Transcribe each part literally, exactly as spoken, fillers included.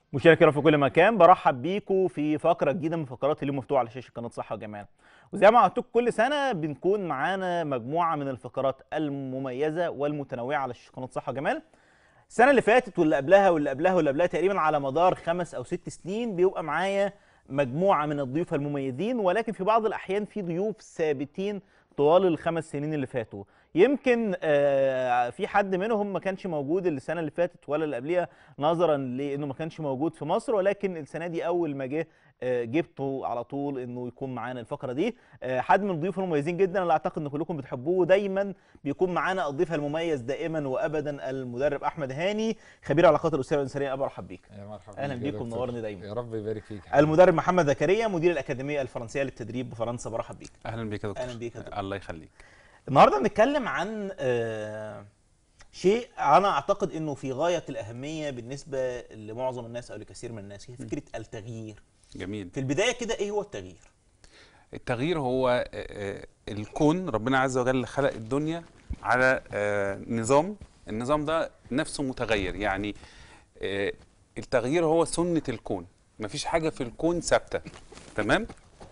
مشاهدينا الكرام في كل مكان، برحب بيكم في فقره جديده من فقرات اليوم مفتوح على شاشه قناه صحه وجمال. وزي ما عودتكم كل سنه بنكون معانا مجموعه من الفقرات المميزه والمتنوعه على شاشه قناه صحه وجمال. السنه اللي فاتت واللي قبلها واللي قبلها واللي قبلها تقريبا على مدار خمس او ست سنين بيبقى معايا مجموعه من الضيوف المميزين، ولكن في بعض الاحيان في ضيوف ثابتين طوال الخمس سنين اللي فاتوا. يمكن آه، في حد منهم ما كانش موجود السنه اللي فاتت ولا اللي قبلها نظرا لانه ما كانش موجود في مصر، ولكن السنه دي اول ما جه آه، جبته على طول انه يكون معانا الفقره دي. آه، حد من الضيوف المميزين جدا اللي اعتقد ان كلكم بتحبوه، دايما بيكون معانا الضيف المميز دائما وابدا المدرب احمد هاني، خبير علاقات الاسره والانسانيه. ابا ارحب بيك. يا مرحبا اهلا بيك يا بيكم، دكتور. منورني دايما. يا رب يبارك فيك. المدرب محمد زكريا، مدير الاكاديميه الفرنسيه للتدريب بفرنسا. برحب بيك. اهلا بيك يا دكتور. اهلا بيك يا دكتور. الله يخليك. النهارده بنتكلم عن آه، شيء انا اعتقد انه في غايه الاهميه بالنسبه لمعظم الناس او لكثير من الناس، هي فكره التغيير. جميل. في البدايه كده، ايه هو التغيير؟ التغيير هو آه، آه، الكون ربنا عز وجل خلق الدنيا على آه، نظام. النظام ده نفسه متغير، يعني آه، التغيير هو سنة الكون. مفيش حاجة في الكون ثابتة. تمام؟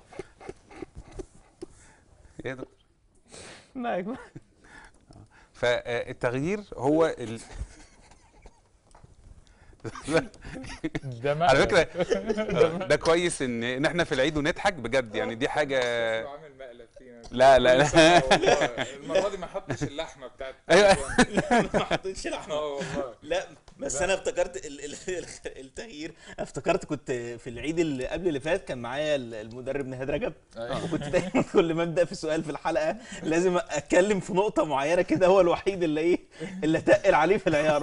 ايه ده؟ نعم. فالتغيير هو ال... ده على فكرة ده كويس ان ان احنا في العيد ونضحك بجد، يعني دي حاجة. عامل مقلب فينا. لا لا لا المره دي ما حطش اللحمه بتاعت ايوه ما حطيتش لحمه. اه والله. لا بس انا افتكرت ال- ال- التغيير، افتكرت كنت في العيد اللي قبل اللي فات كان معايا المدرب نهاد رجب، أيوة. وكنت دايما كل ما ابدا في سؤال في الحلقه لازم اتكلم في نقطه معينه كده، هو الوحيد اللي ايه اللي تقل عليه في العيار.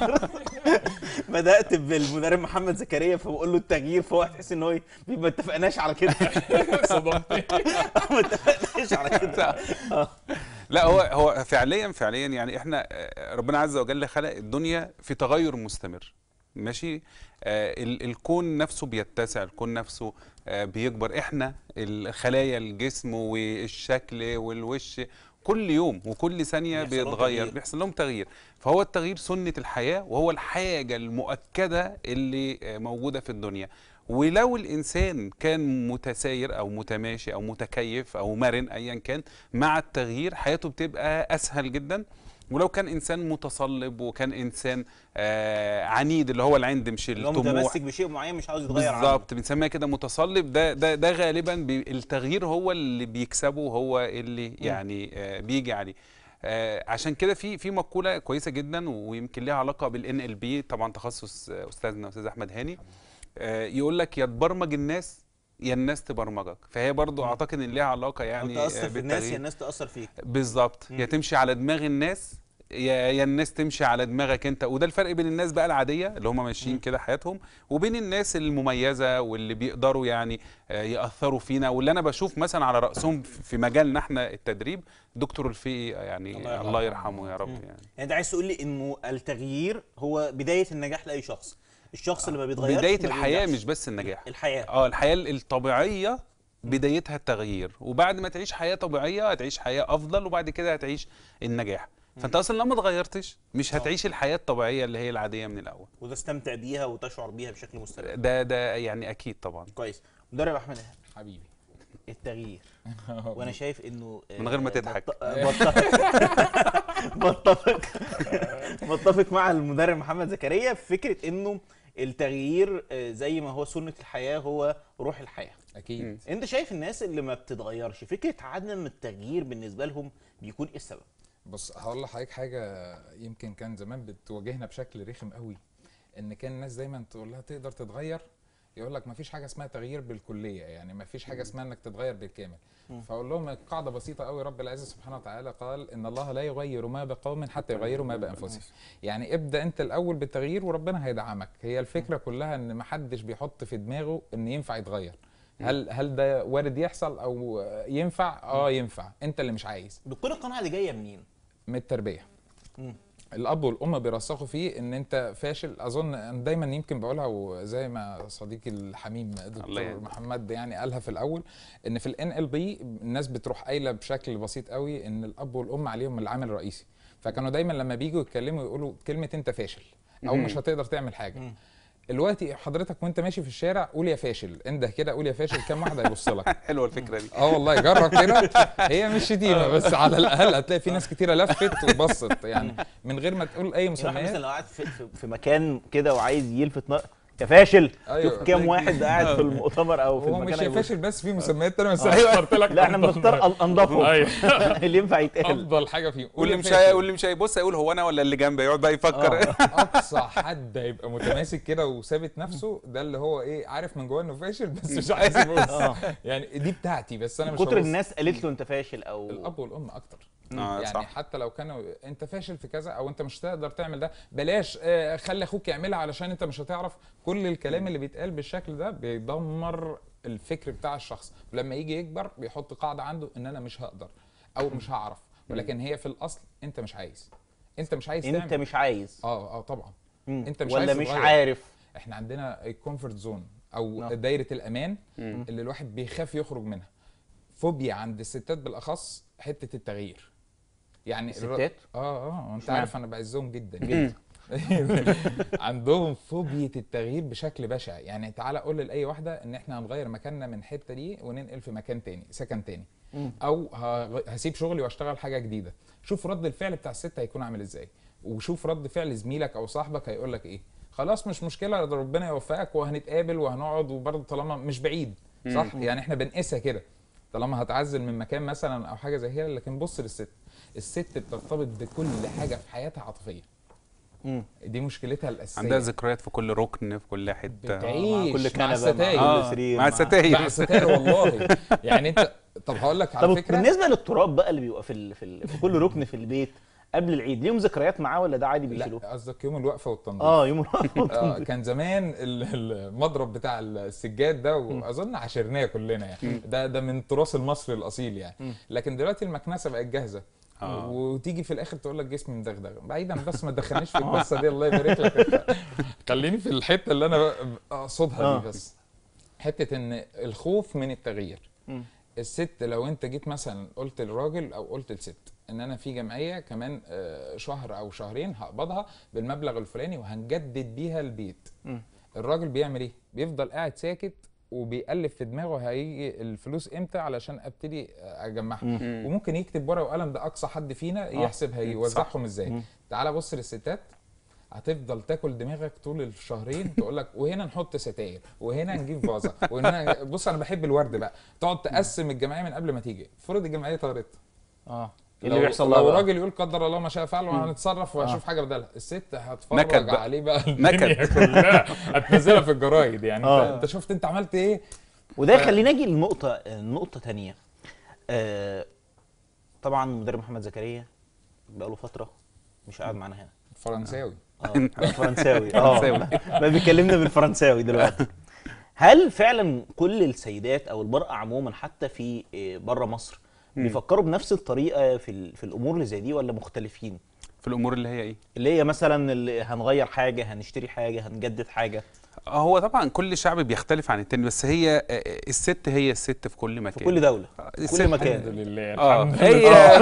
بدات بالمدرب محمد زكريا فبقول له التغيير، فهو تحس ان هو إيه، ما اتفقناش على كده. صدمتني. ما اتفقناش على كده. اه لا، هو هو فعليا فعليا يعني احنا آه، ربنا عز وجل خلق الدنيا في تغير مستمر. ماشي. آه ال- الكون نفسه بيتسع، الكون نفسه آه بيكبر. احنا الخلايا الجسم والشكل والوش كل يوم وكل ثانية بيحصل لهم بيتغير، تغيير. بيحصل لهم تغيير. فهو التغيير سنة الحياة، وهو الحاجة المؤكدة اللي آه، موجودة في الدنيا. ولو الإنسان كان متساير أو متماشي أو متكيف أو مرن أيا كان مع التغيير، حياته بتبقى أسهل جدا. ولو كان إنسان متصلب وكان إنسان آه عنيد، اللي هو العند مش اللي هو الطموح، متمسك بشيء معين مش عاوز يتغير عنه. بالظبط بنسميها كده متصلب. ده ده ده غالبا بي التغيير هو اللي بيكسبه، هو اللي يعني آه بيجي عليه. آه عشان كده في في مقوله كويسه جدا، ويمكن ليها علاقه بالان ال بي، طبعا تخصص آه، استاذنا استاذ احمد هاني. آه يقول لك يا تبرمج الناس يا الناس تبرمجك. فهي برضو مم. اعتقد ان ليها علاقه او يعني تاثر آه في الناس يا بالتغيير. الناس تاثر فيك. بالظبط. مم. يا تمشي على دماغ الناس يا يا الناس تمشي على دماغك انت. وده الفرق بين الناس بقى العاديه اللي هم ماشيين مم. كده حياتهم، وبين الناس المميزه واللي بيقدروا يعني آه، ياثروا فينا. واللي انا بشوف مثلا على راسهم في مجالنا احنا التدريب دكتور الفقي، يعني الله الله يرحمه. يرحمه يا رب. مم. يعني يعني انت عايز تقول لي انه التغيير هو بدايه النجاح لاي شخص، الشخص اللي ما بيتغيرش بدايه ما الحياه بينجحش. مش بس النجاح. الحياه. اه الحياه الطبيعيه بدايتها التغيير، وبعد ما تعيش حياه طبيعيه هتعيش حياه افضل، وبعد كده هتعيش النجاح. فانت اصلا لو ما اتغيرتش مش آه. هتعيش الحياه الطبيعيه اللي هي العاديه من الاول. وتستمتع بيها وتشعر بيها بشكل مستمر. ده ده يعني اكيد طبعا. كويس. مدرب احمد، حبيبي. التغيير، وانا شايف انه آه، من غير ما تضحك. بط- آه، بتفق بتفق بتفق مع المدرب محمد زكريا في فكره انه التغيير آه، زي ما هو سنه الحياه هو روح الحياه. اكيد. انت شايف الناس اللي ما بتتغيرش فكره عدم التغيير بالنسبه لهم بيكون ايه السبب؟ بص هقول لحضرتك حاجه يمكن كان زمان بتواجهنا بشكل رخم قوي، ان كان الناس دايما تقول لها تقدر تتغير، يقول لك ما فيش حاجه اسمها تغيير بالكليه، يعني ما فيش حاجه اسمها انك تتغير بالكامل. فاقول لهم قاعده بسيطه قوي، رب العزه سبحانه وتعالى قال ان الله لا يغير ما بقوم حتى يغيروا ما بانفسهم. يعني ابدا انت الاول بالتغيير وربنا هيدعمك. هي الفكره كلها ان ما حدش بيحط في دماغه ان ينفع يتغير. هل هل ده وارد يحصل او ينفع؟ اه ينفع، انت اللي مش عايز. بتكون القناعه دي جايه منين؟ من التربيه. مم. الاب والام بيرسخوا فيه ان انت فاشل. اظن أنا دايما يمكن بقولها، وزي ما صديقي الحميم الله دكتور يعينك. محمد يعني قالها في الاول، ان في الان ال بي الناس بتروح قايله بشكل بسيط قوي ان الاب والام عليهم العامل الرئيسي. فكانوا دايما لما بييجوا يتكلموا يقولوا كلمه انت فاشل او مم. مش هتقدر تعمل حاجه. مم. دلوقتي حضرتك وانت ماشي في الشارع قول يا فاشل، انده كده قول يا فاشل، كام واحد هيبص لك؟ حلوه الفكره دي. اه والله جرب كده، هي مش شتيمه بس على الاقل هتلاقي في ناس كتيره لفت وبصت يعني من غير ما تقول اي يعني واحد مثلا مسميات. لو قاعد في, في, في مكان كده وعايز يلفت نظر يا فاشل، أيوة. شوف كام واحد قاعد في المؤتمر او في هو المكان مش هيبص. فاشل بس في مسميات تانية، بس آه. انا اخترت لك لا احنا أفضل- بنختار انضفهم أيوة. اللي ينفع يتقال. افضل حاجه فيهم قول واللي يا مش فاشل. هي... واللي مش هيبص هيقول هو انا ولا اللي جنبي، يقعد بقى يفكر. آه. اقصى حد هيبقى متماسك كده وثابت نفسه، ده اللي هو ايه، عارف من جواه انه فاشل بس مش عايز يبص. آه. يعني دي بتاعتي بس انا مش كتر هبص. الناس قالت له انت فاشل او الاب والام اكتر. آه، يعني صح. حتى لو كانوا انت فاشل في كذا او انت مش هتقدر تعمل ده، بلاش، آه، خلي اخوك يعملها علشان انت مش هتعرف. كل الكلام اللي بيتقال بالشكل ده بيدمر الفكر بتاع الشخص، ولما يجي يكبر بيحط قاعده عنده ان انا مش هقدر او مش هعرف، ولكن هي في الاصل انت مش عايز، انت مش عايز انت تعمل. مش عايز اه اه طبعا. مم. انت مش ولا عايز مش تتغير. عارف. احنا عندنا الكومفورت زون او آه. دايره الامان مم. اللي الواحد بيخاف يخرج منها. فوبيا عند الستات بالاخص حته التغيير. يعني الر- الستات؟ اه اه انت اشمعنى؟ عارف انا بعزهم جدا جدا. عندهم فوبيا التغيير بشكل بشع. يعني تعالى قول لاي واحده ان احنا هنغير مكاننا من الحته دي وننقل في مكان تاني، سكن تاني، مم. او ه- هسيب شغلي واشتغل حاجه جديده. شوف رد الفعل بتاع الست هيكون عامل ازاي، وشوف رد فعل زميلك او صاحبك هيقول لك ايه. خلاص مش مشكله، ده ربنا يوفقك وهنتقابل وهنقعد، وبرضه طالما مش بعيد صح. مم. يعني احنا بنقيسها كده، طالما هتعزل من مكان مثلا او حاجه زي كده. لكن بص للست، الست بترتبط بكل حاجه في حياتها عاطفيه. مم. دي مشكلتها الاساسيه. عندها ذكريات في كل ركن في كل حته. بتعيش مع كل مع كنبه، مع الستاير. كل آه، سرير، مع الستاير. مع الستاير والله. يعني انت طب هقول لك على طب فكره. بالنسبه للتراب بقى اللي بيبقى في ال... في, ال... في كل ركن في البيت قبل العيد، ليهم ذكريات معاه ولا ده عادي بيشيلوه؟ لا قصدك يوم الوقفه والتنظيف. اه يوم آه كان زمان ال- المضرب بتاع السجاد ده، واظن عاشرناه كلنا يعني. ده ده من التراث المصري الاصيل يعني. لكن دلوقتي المكنسه بقت جاهزه. آه. وتيجي في الاخر تقول لك جسمي مدغدغ. بعيدا بس ما تدخلنيش في القصه دي، الله يبارك لك. خليني في الحته اللي انا اقصدها آه. دي بس. حته ان الخوف من التغيير. مم. الست لو انت جيت مثلا قلت للراجل او قلت للست ان انا في جمعيه كمان آه، شهر او شهرين هقبضها بالمبلغ الفلاني وهنجدد بيها البيت. مم. الراجل بيعمل ايه؟ بيفضل قاعد ساكت وبيألف في دماغه هيجي الفلوس امتى علشان ابتدي اجمعها. مم. وممكن يكتب ورقه وقلم، ده اقصى حد فينا يحسب هيوزعهم ازاي. مم. تعال بص للستات، هتفضل تاكل دماغك طول الشهرين. تقول لك وهنا نحط ستاير وهنا نجيب فازه وهنا. بص انا بحب الورد بقى. تقعد تقسم الجمعيه من قبل ما تيجي. فرض الجمعيه طارت، اه لو اللي بيحصل لها لو بقى. راجل يقول قدر الله ما شاء فعل وهنتصرف وهشوف آه. حاجه بدلها، الست هتفرج نكد بقى. عليه بقى نكد. الدنيا كلها هتنزلها في الجرايد. يعني آه. انت انت شفت انت عملت ايه. وده ف- يخلينا نجي لنقطه نقطه ثانيه. آه طبعا المدرب محمد زكريا بقى له فتره مش قاعد معانا هنا. فرنساوي. اه بقى فرنساوي. اه بقى بيكلمنا بالفرنساوي دلوقتي. هل فعلا كل السيدات او المراه عموما حتى في بره مصر بيفكروا بنفس الطريقه في ال- في الامور اللي زي دي ولا مختلفين؟ في الامور اللي هي ايه؟ اللي هي مثلا اللي هنغير حاجه، هنشتري حاجه، هنجدد حاجه. هو طبعا كل شعب بيختلف عن التاني، بس هي آه، الست هي الست في كل مكان. في كل دوله، في الست- كل الحمد مكان. لله. اه الحمد هي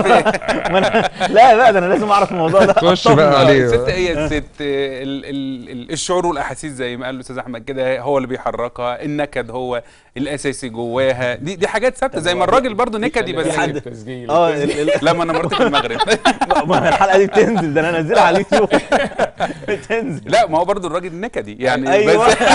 ما أنا- لا بقى ده انا لازم اعرف الموضوع ده. خش طب- بقى آه، عليه. الست هي الست. ال ال ال الشعور والاحاسيس زي ما قال الاستاذ احمد كده هو اللي بيحركها. النكد هو الاساسي جواها. دي دي حاجات ثابته زي ما الراجل برضو نكدي بس. حد- التسجيل. اه ال- ال- لما انا مرت في المغرب. ما أنا الحلقه دي بتنزل، ده انا انزلها على اليوتيوب. بتنزل. لا ما هو برضو الراجل نكدي يعني. ايوه بس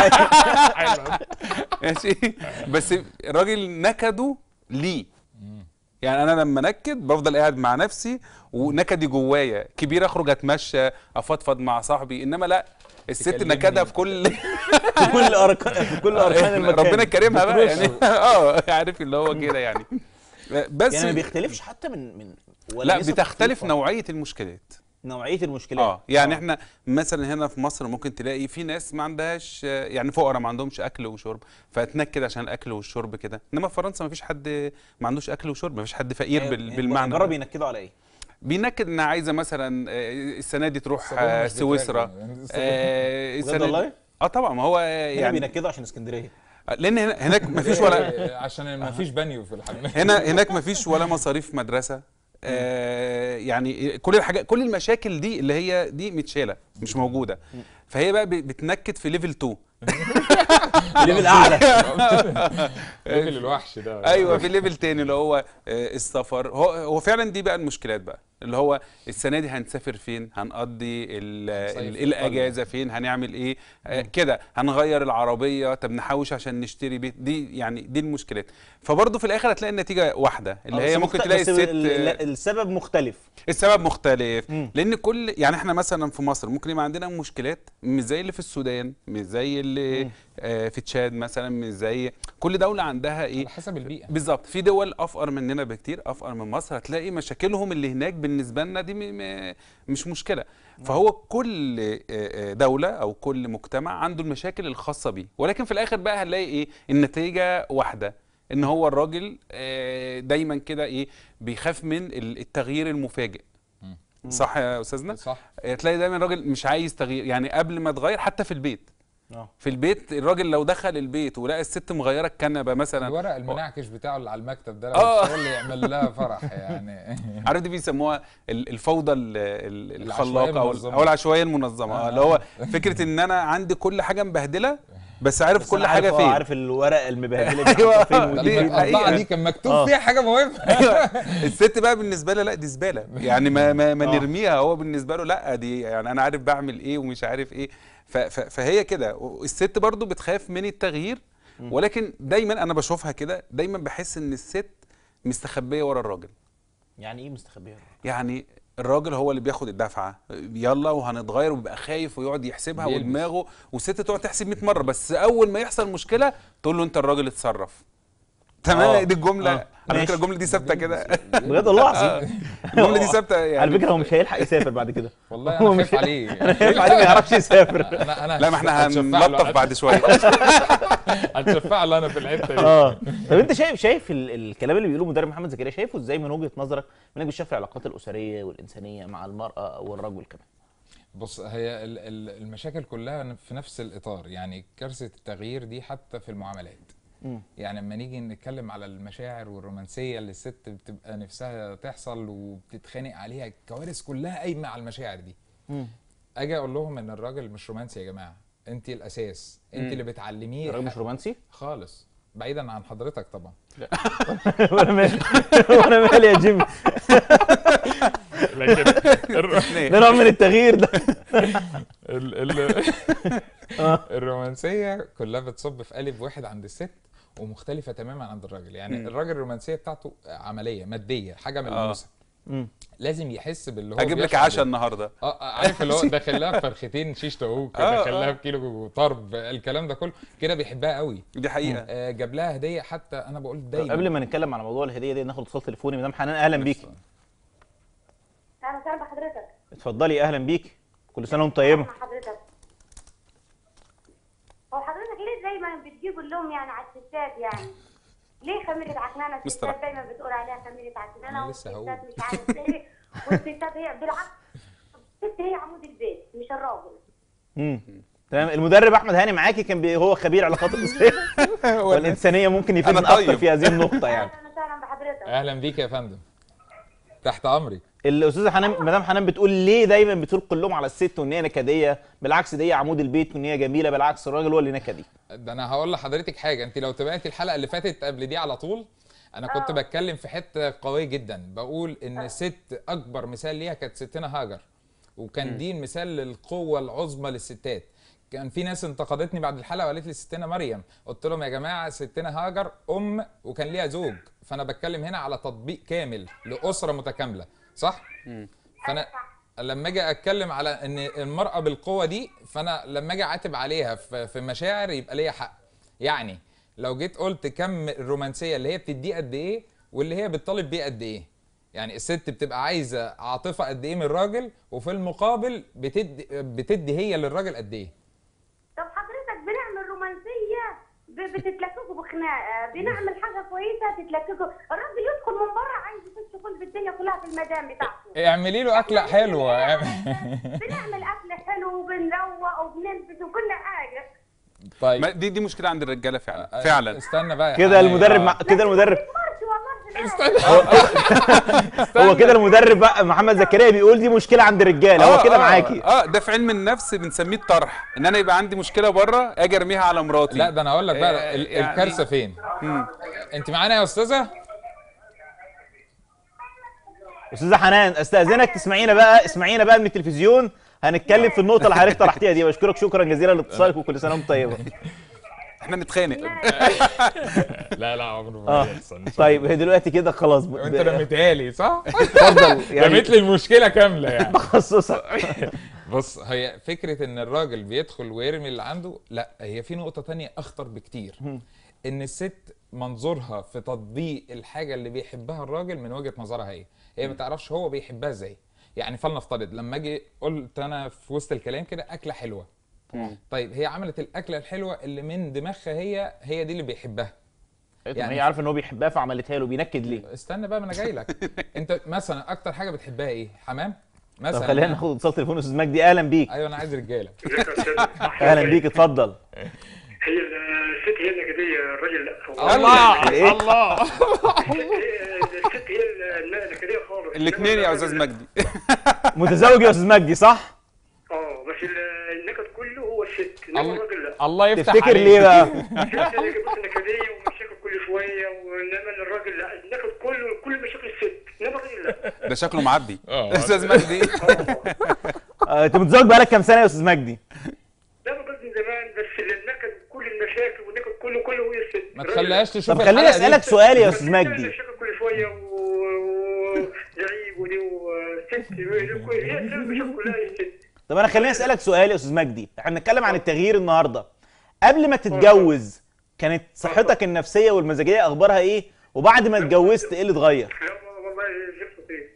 ماشي. بس الراجل نكده ليه؟ يعني انا لما نكد بفضل قاعد مع نفسي ونكدي جوايا كبير، اخرج اتمشى افضفض مع صاحبي. انما لا، الست تكلمني. نكدها في كل في كل اركان، في كل اركان المكان. ربنا يكرمها بقى يعني. اه عارف اللي هو كده يعني. بس يعني ما بيختلفش حتى من من ولا لا، نسب بتختلف خفيفة؟ نوعيه المشكلات. نوعيه المشكلات. اه يعني احنا مثلا هنا في مصر ممكن تلاقي في ناس ما عندهاش، يعني فقراء ما عندهمش اكل وشرب، فتنكد عشان الاكل والشرب كده. انما في فرنسا ما فيش حد ما عندوش اكل وشرب، ما فيش حد فقير بال- بالمعنى جرب ده. ينكدوا على ايه؟ بينكد انها عايزه مثلا آه، السنه دي تروح الصابونة آه، مش سويسرا. بتراجع يعني. آه، بجد السنة دي- والله؟ اه طبعا ما هو هنا يعني بينكدوا عشان اسكندريه. لان هنا- هناك ما فيش ولا عشان ما فيش بانيو في الحمام. هنا هناك ما فيش ولا مصاريف مدرسه. آه يعني كل الحاجات، كل المشاكل دي اللي هي دي متشاله مش موجوده. فهي بقى ب- بتنكد في ليفل اتنين. الليفل اعلى. ليفل الوحش ده. ايوه في ليفل تاني اللي هو آه، السفر. هو هو فعلا دي بقى المشكلات بقى، اللي هو السنه دي هنسافر فين، هنقضي ال- ال- في الاجازه فين، هنعمل ايه آه، كده، هنغير العربيه، طب نحوش عشان نشتري بيت. دي يعني دي المشكلات. فبرضه في الاخر هتلاقي النتيجه واحده، اللي آه، هي بس ممكن مخت- تلاقي بس الست ال- ال- السبب مختلف. السبب مختلف. مم. لان كل يعني احنا مثلا في مصر ممكن يبقى عندنا مشكلات مش زي اللي في السودان، مش زي اللي مم. آه في تشاد مثلا، مش زي كل دوله عندها ايه على حسب البيئه. بالظبط. في دول افقر مننا بكتير، افقر من مصر، هتلاقي مشاكلهم اللي هناك بالنسبه لنا دي م م مش مشكله. فهو كل آه، آه، دوله او كل مجتمع عنده المشاكل الخاصه بيه، ولكن في الاخر بقى هنلاقي ايه النتيجه واحده، ان هو الراجل آه، دايما كده ايه بيخاف من ال- التغيير المفاجئ. صح يا استاذنا؟ صح. آه، تلاقي دايما الراجل مش عايز تغيير، يعني قبل ما تغير حتى في البيت. اه في البيت الراجل لو دخل البيت ولقى الست مغيره الكنبه مثلا، الورق المنعكش بتاعه اللي على المكتب ده لو آه. اشتغل يعمل لها فرح يعني. عارف دي بيسموها ال- الفوضى ال- ال- العشوائية الخلاقه او ال- المنظمة. او العشوائيه المنظمه. آه، اللي هو فكره ان انا عندي كل حاجه مبهدله بس عارف بس كل أنا حاجه عارف، آه، فين. عارف الورق المبهدله دي أيوة. حاطة فين دي ودي فين. حقيقة. المقطعه دي كان مكتوب آه. فيها حاجه مهمه. الست بقى بالنسبه لها لا دي زباله، يعني ما ما, ما آه. نرميها. هو بالنسبه له لا دي يعني انا عارف بعمل ايه ومش عارف ايه. ف- ف- فهي كده. الست برضو بتخاف من التغيير، ولكن دايما انا بشوفها كده، دايما بحس ان الست مستخبيه ورا الراجل. يعني ايه مستخبيه؟ يعني الراجل هو اللي بياخد الدفعه، يلا وهنتغير، وبيبقى خايف ويقعد يحسبها بيلبس. ودماغه، والست تقعد تحسب مية مره، بس اول ما يحصل مشكله تقول له انت الراجل اتصرف. تمام. آه. دي الجمله. آه. على ماشي. فكره الجمله دي ثابته كده. بجد والله العظيم. الجمله دي ثابته يعني. على فكره هو مش هيلحق يسافر بعد كده. والله هو انا مش- خايف عليه. انا خايف عليه ما يعرفش يسافر. انا انا لا ما احنا هتشفع له. هنلطف بعد شويه. هتشفع له انا في الحته دي. اه طب انت شايف شايف ال- الكلام اللي بيقوله مدرب محمد زكريا، شايفه ازاي من وجهه نظرك انك بتشوف العلاقات الاسريه والانسانيه مع المراه والرجل كمان؟ بص هي ال- ال- المشاكل كلها في نفس الاطار، يعني كارثه التغيير دي حتى في المعاملات. مم. يعني لما نيجي نتكلم على المشاعر والرومانسيه اللي الست بتبقى نفسها تحصل وبتتخانق عليها، الكوارث كلها قايمه على المشاعر دي. مم. اجي اقول لهم ان الراجل مش رومانسي يا جماعه، انت الاساس، انت مم. اللي بتعلميه الراجل مش رومانسي؟ خالص، بعيدا عن حضرتك طبعا. وانا مالي وانا مالي يا جيمي. لكن ده نوع من التغيير ده. ال ال آه. الرومانسيه كلها بتصب في قالب واحد عند الست ومختلفه تماما عند الراجل. يعني مم. الراجل الرومانسيه بتاعته عمليه ماديه، حاجه آه. ملموسه. مم. لازم يحس باللي هو هجيب لك بيشعر عشاء بيه. النهارده. اه عارف اللي هو داخل لها فرختين شيش طاووق، آه، داخل لها آه. بكيلو طرب، الكلام ده كله كده بيحبها قوي. دي حقيقه. آه جاب لها هديه، حتى انا بقول طب دايما قبل ما نتكلم على موضوع الهديه دي ناخد اتصال تليفوني. مدام حنان اهلا بيكي. اهلا وسهلا بحضرتك. اتفضلي اهلا بيكي. كل سنه وانت طيبه. مع حضرتك. هو حضرتك ليه دايما بتجيبوا اللوم يعني على الستات يعني؟ ليه خميرة عكنانة مستر. الستات دايما بتقول عليها خميرة عكنانة، أنا لسه والستات هقول. مش عارف ايه، والستات هي بالعكس الست هي عمود البيت مش الراجل. امم تمام. المدرب احمد هاني معاكي، كان بي هو خبير علاقات الاسريه والانسانيه، ممكن يفيدنا أنا طيب. اكتر في هذه النقطه يعني. اهلا وسهلا بحضرتك. اهلا بيك يا فندم، تحت امرك. الاستاذه حنان مدام حنان بتقول ليه دايما بتلقوا اللوم على الست وان هي نكديه؟ بالعكس دي هي عمود البيت وان هي جميله، بالعكس الراجل هو اللي نكدي. ده انا هقول لحضرتك حاجه، انت لو تابعتي الحلقه اللي فاتت قبل دي على طول، انا كنت آه. بتكلم في حته قويه جدا، بقول ان الست اكبر مثال ليها كانت ستنا هاجر، وكان دي المثال للقوه العظمى للستات. كان في ناس انتقدتني بعد الحلقه وقالت لي ستنا مريم، قلت لهم يا جماعه ستنا هاجر ام وكان ليها زوج، فانا بتكلم هنا على تطبيق كامل لاسره متكامله، صح؟ فانا لما اجي اتكلم على ان المراه بالقوه دي، فانا لما اجي اعاتب عليها في في مشاعر يبقى ليا حق. يعني لو جيت قلت كم الرومانسيه اللي هي بتديه قد ايه واللي هي بتطالب بيه قد ايه، يعني الست بتبقى عايزه عاطفه قد ايه من الراجل، وفي المقابل بتدي بتدي هي للراجل قد ايه. طب حضرتك بنعمل رومانسيه ب- بتتلككوا بخناقه، بنعمل حاجه كويسه تتلككوا، الراجل يدخل من بره عايز يخش كل الدنيا كلها في المدام بتاعته. اعملي له اكله حلوه. بنعمل اكل حلو وبنروق وبنلبس وكل حاجه. ما طيب دي دي مشكله عند الرجاله فعلا فعلا. استنى بقى يا كده حنان. المدرب آه. مع... كده المدرب مارش والله في هو كده المدرب بقى محمد زكريا بيقول دي مشكله عند الرجاله، هو كده معاكي. اه ده في علم النفس بنسميه الطرح، ان انا يبقى عندي مشكله بره اجي ارميها على مراتي. لا ده انا اقول لك بقى آه، ال- يعني- الكارثه فين. انت معانا يا استاذه؟ استاذه حنان استاذنك تسمعينا بقى، اسمعينا بقى من التلفزيون، هنتكلم في النقطه اللي حضرتك طرحتيها دي. بشكرك شكرا جزيلا لاتصالك وكل سنه وانت طيبه. احنا نتخانق. لا لا عمره اه طيب هي دلوقتي كده خلاص ب- انت ب- رميتها لي صح؟ اتفضل يعني رميت لي المشكله كامله يعني. تخصصك. بص هي فكره ان الراجل بيدخل ويرمي اللي عنده، لا هي في نقطه تانية اخطر بكتير. ان الست منظورها في تطبيق الحاجه اللي بيحبها الراجل من وجهه نظرها هي، هي ما تعرفش هو بيحبها ازاي. يعني فلنفترض لما اجي قلت انا في وسط الكلام كده اكله حلوه، طيب هي عملت الاكله الحلوه اللي من دماغها هي هي دي اللي بيحبها. يعني هي عارفه ان هو بيحبها فعملتها له، بينكد ليه؟ استنى بقى ما انا جاي لك. انت مثلا اكتر حاجه بتحبها ايه؟ حمام مثلا؟ طب خلينا ناخد اتصال تليفون استاذ مجدي. اهلا بيك. ايوه انا عايز رجاله. اهلا بيك اتفضل. هي الست هي النكديه، الراجل لا. الله إيه؟ الله. الست هي النكديه خالص. الاثنين يا استاذ مجدي. متزوج يا استاذ مجدي صح؟ اه بس النكد كله هو الست، انما الراجل لا. الله يفتح تفتكر عليك. ليه بقى؟ الست نكديه ومشاكل كل شويه، وانما الراجل لا، النكد كله كل مشاكل الست، انما الراجل لا. ده شكله معبي. اه. استاذ مجدي. آه، انت متزوج بقالك كام سنه يا استاذ مجدي؟ ده ما من زمان، بس النكد كل المشاكل والنكد كله كله هي الست. ما تخليهاش تشوف طب خليني الحلقة دي. اسالك سؤال يا استاذ مجدي. مشاكل كل شويه وزعيق ودي وست، هي المشاكل كلها هي الست. طب انا خليني اسالك سؤال يا استاذ مجدي، احنا بنتكلم عن التغيير النهارده. قبل ما تتجوز كانت صحتك النفسيه والمزاجيه اخبارها ايه؟ وبعد ما اتجوزت ايه اللي اتغير؟ لا والله زفت ايه.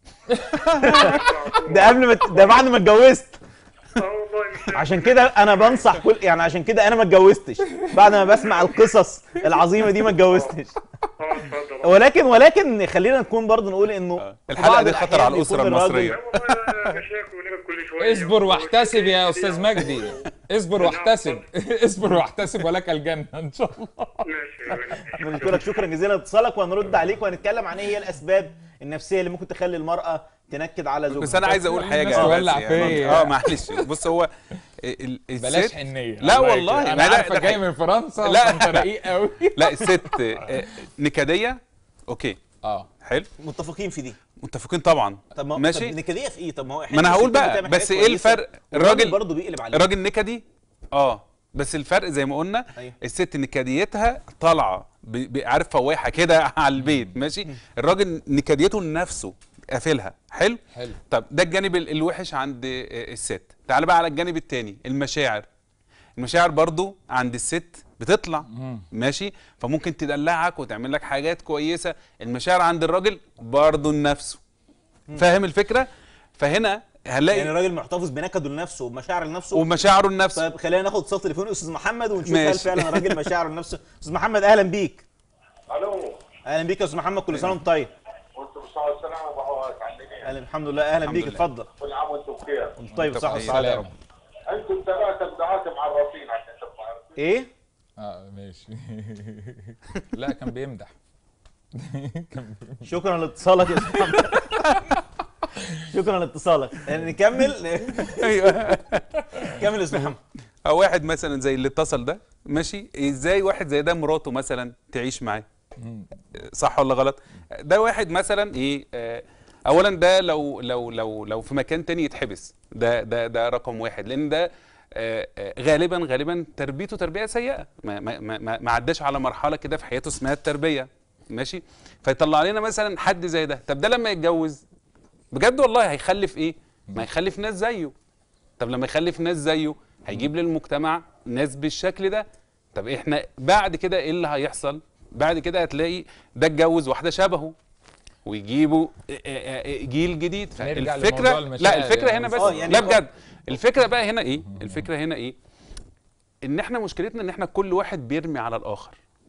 ده قبل ما ت- ده بعد ما اتجوزت. اه والله مش عشان كده انا بنصح كل يعني عشان كده انا ما اتجوزتش، بعد ما بسمع القصص العظيمه دي ما اتجوزتش. اه اتفضل. ولكن ولكن خلينا نكون برضه نقول انه آه. الحلقة بعض دي خطر الأحيان على الأسرة يكون الراجل- المصرية. والله مشاكل ونكد كل شويه. اصبر واحتسب يا استاذ مجدي، اصبر واحتسب. اصبر واحتسب ولك الجنه ان شاء الله. ماشي. بنشكرك شكرا جزيلا لاتصالك، وهنرد عليك وهنتكلم عن ايه هي الاسباب النفسيه اللي ممكن تخلي المراه تنكد على زوجها. بس انا عايز اقول حاجه الناس بس تولع يعني. فيا. اه معلش بص هو ال- الست بلاش حنيه. لا الله والله يكرمك. ما انا ده- عارفه ده جاي حقيقي. من فرنسا لا. فانت رقيق قوي. لا الست آه، نكديه اوكي اه حلو متفقين في دي. متفقين طبعا طب ما ماشي. طب نكديه في ايه؟ طب ما هو ما انا هقول الستات بقى بتعمل بس حاجات ايه كويسة، الفرق والراجل الراجل برضه بيقلب عليه. الراجل نكدي اه بس الفرق زي ما قلنا أيوه. الست نكديتها طالعه ب- ب- عارف فواحه كده على البيت ماشي. الراجل نكديته لنفسه قافلها حلو. حلو. طب ده الجانب ال- الوحش عند آه، الست. تعال بقى على الجانب التاني المشاعر. المشاعر برضو عند الست بتطلع ماشي، فممكن تدلعك وتعمل لك حاجات كويسه. المشاعر عند الراجل برضو لنفسه. فاهم الفكره؟ فهنا هنلاقي يعني الراجل محتفظ بنكده لنفسه ومشاعر لنفسه. ومشاعره لنفسه. طيب خلينا ناخد اتصال تليفوني استاذ محمد ونشوف هل ماشي. فعلا الراجل مشاعره لنفسه. استاذ محمد اهلا بيك. الو. اهلا بيك يا استاذ محمد، كل سنه وانت طيب. وانتم بالصحه والسلامه وبحوالك عاملين ايه؟ اهلا الحمد لله. اهلا الحمد بيك لله. اتفضل. كل عام وانتم بخير. انت طيب صح طيب. والسعاده يا رب. انتم ثلاثه بدعات معرفين عشان تبقوا عارفين. ايه؟ اه ماشي. لا كان بيمدح. كان بيمدح. شكرا لاتصالك يا استاذ محمد. شكرا لاتصالك. يعني نكمل ايوه. كمل يا استاذ محمد. او واحد مثلا زي اللي اتصل ده ماشي، ازاي واحد زي ده مراته مثلا تعيش معاه؟ صح ولا غلط؟ ده واحد مثلا ايه آه اولا ده لو لو لو لو في مكان تاني يتحبس. ده ده ده رقم واحد، لان ده آه آه غالبا غالبا تربيته تربيه سيئه، ما ما ما, ما عداش على مرحله كده في حياته اسمها التربيه ماشي. فيطلع لنا مثلا حد زي ده. طب ده لما يتجوز بجد والله هيخلف ايه؟ ما يخلف ناس زيه. طب لما يخلف ناس زيه هيجيب للمجتمع ناس بالشكل ده. طب احنا بعد كده ايه اللي هيحصل؟ بعد كده هتلاقي ده اتجوز واحده شبهه ويجيبوا جيل جديد. نرجع فالفكره لموضوع المشاعر لا الفكره يعني. هنا بس آه، يعني لا هو- بجد الفكره بقى هنا ايه؟ الفكره هنا ايه؟ ان احنا مشكلتنا ان احنا كل واحد بيرمي على الاخر.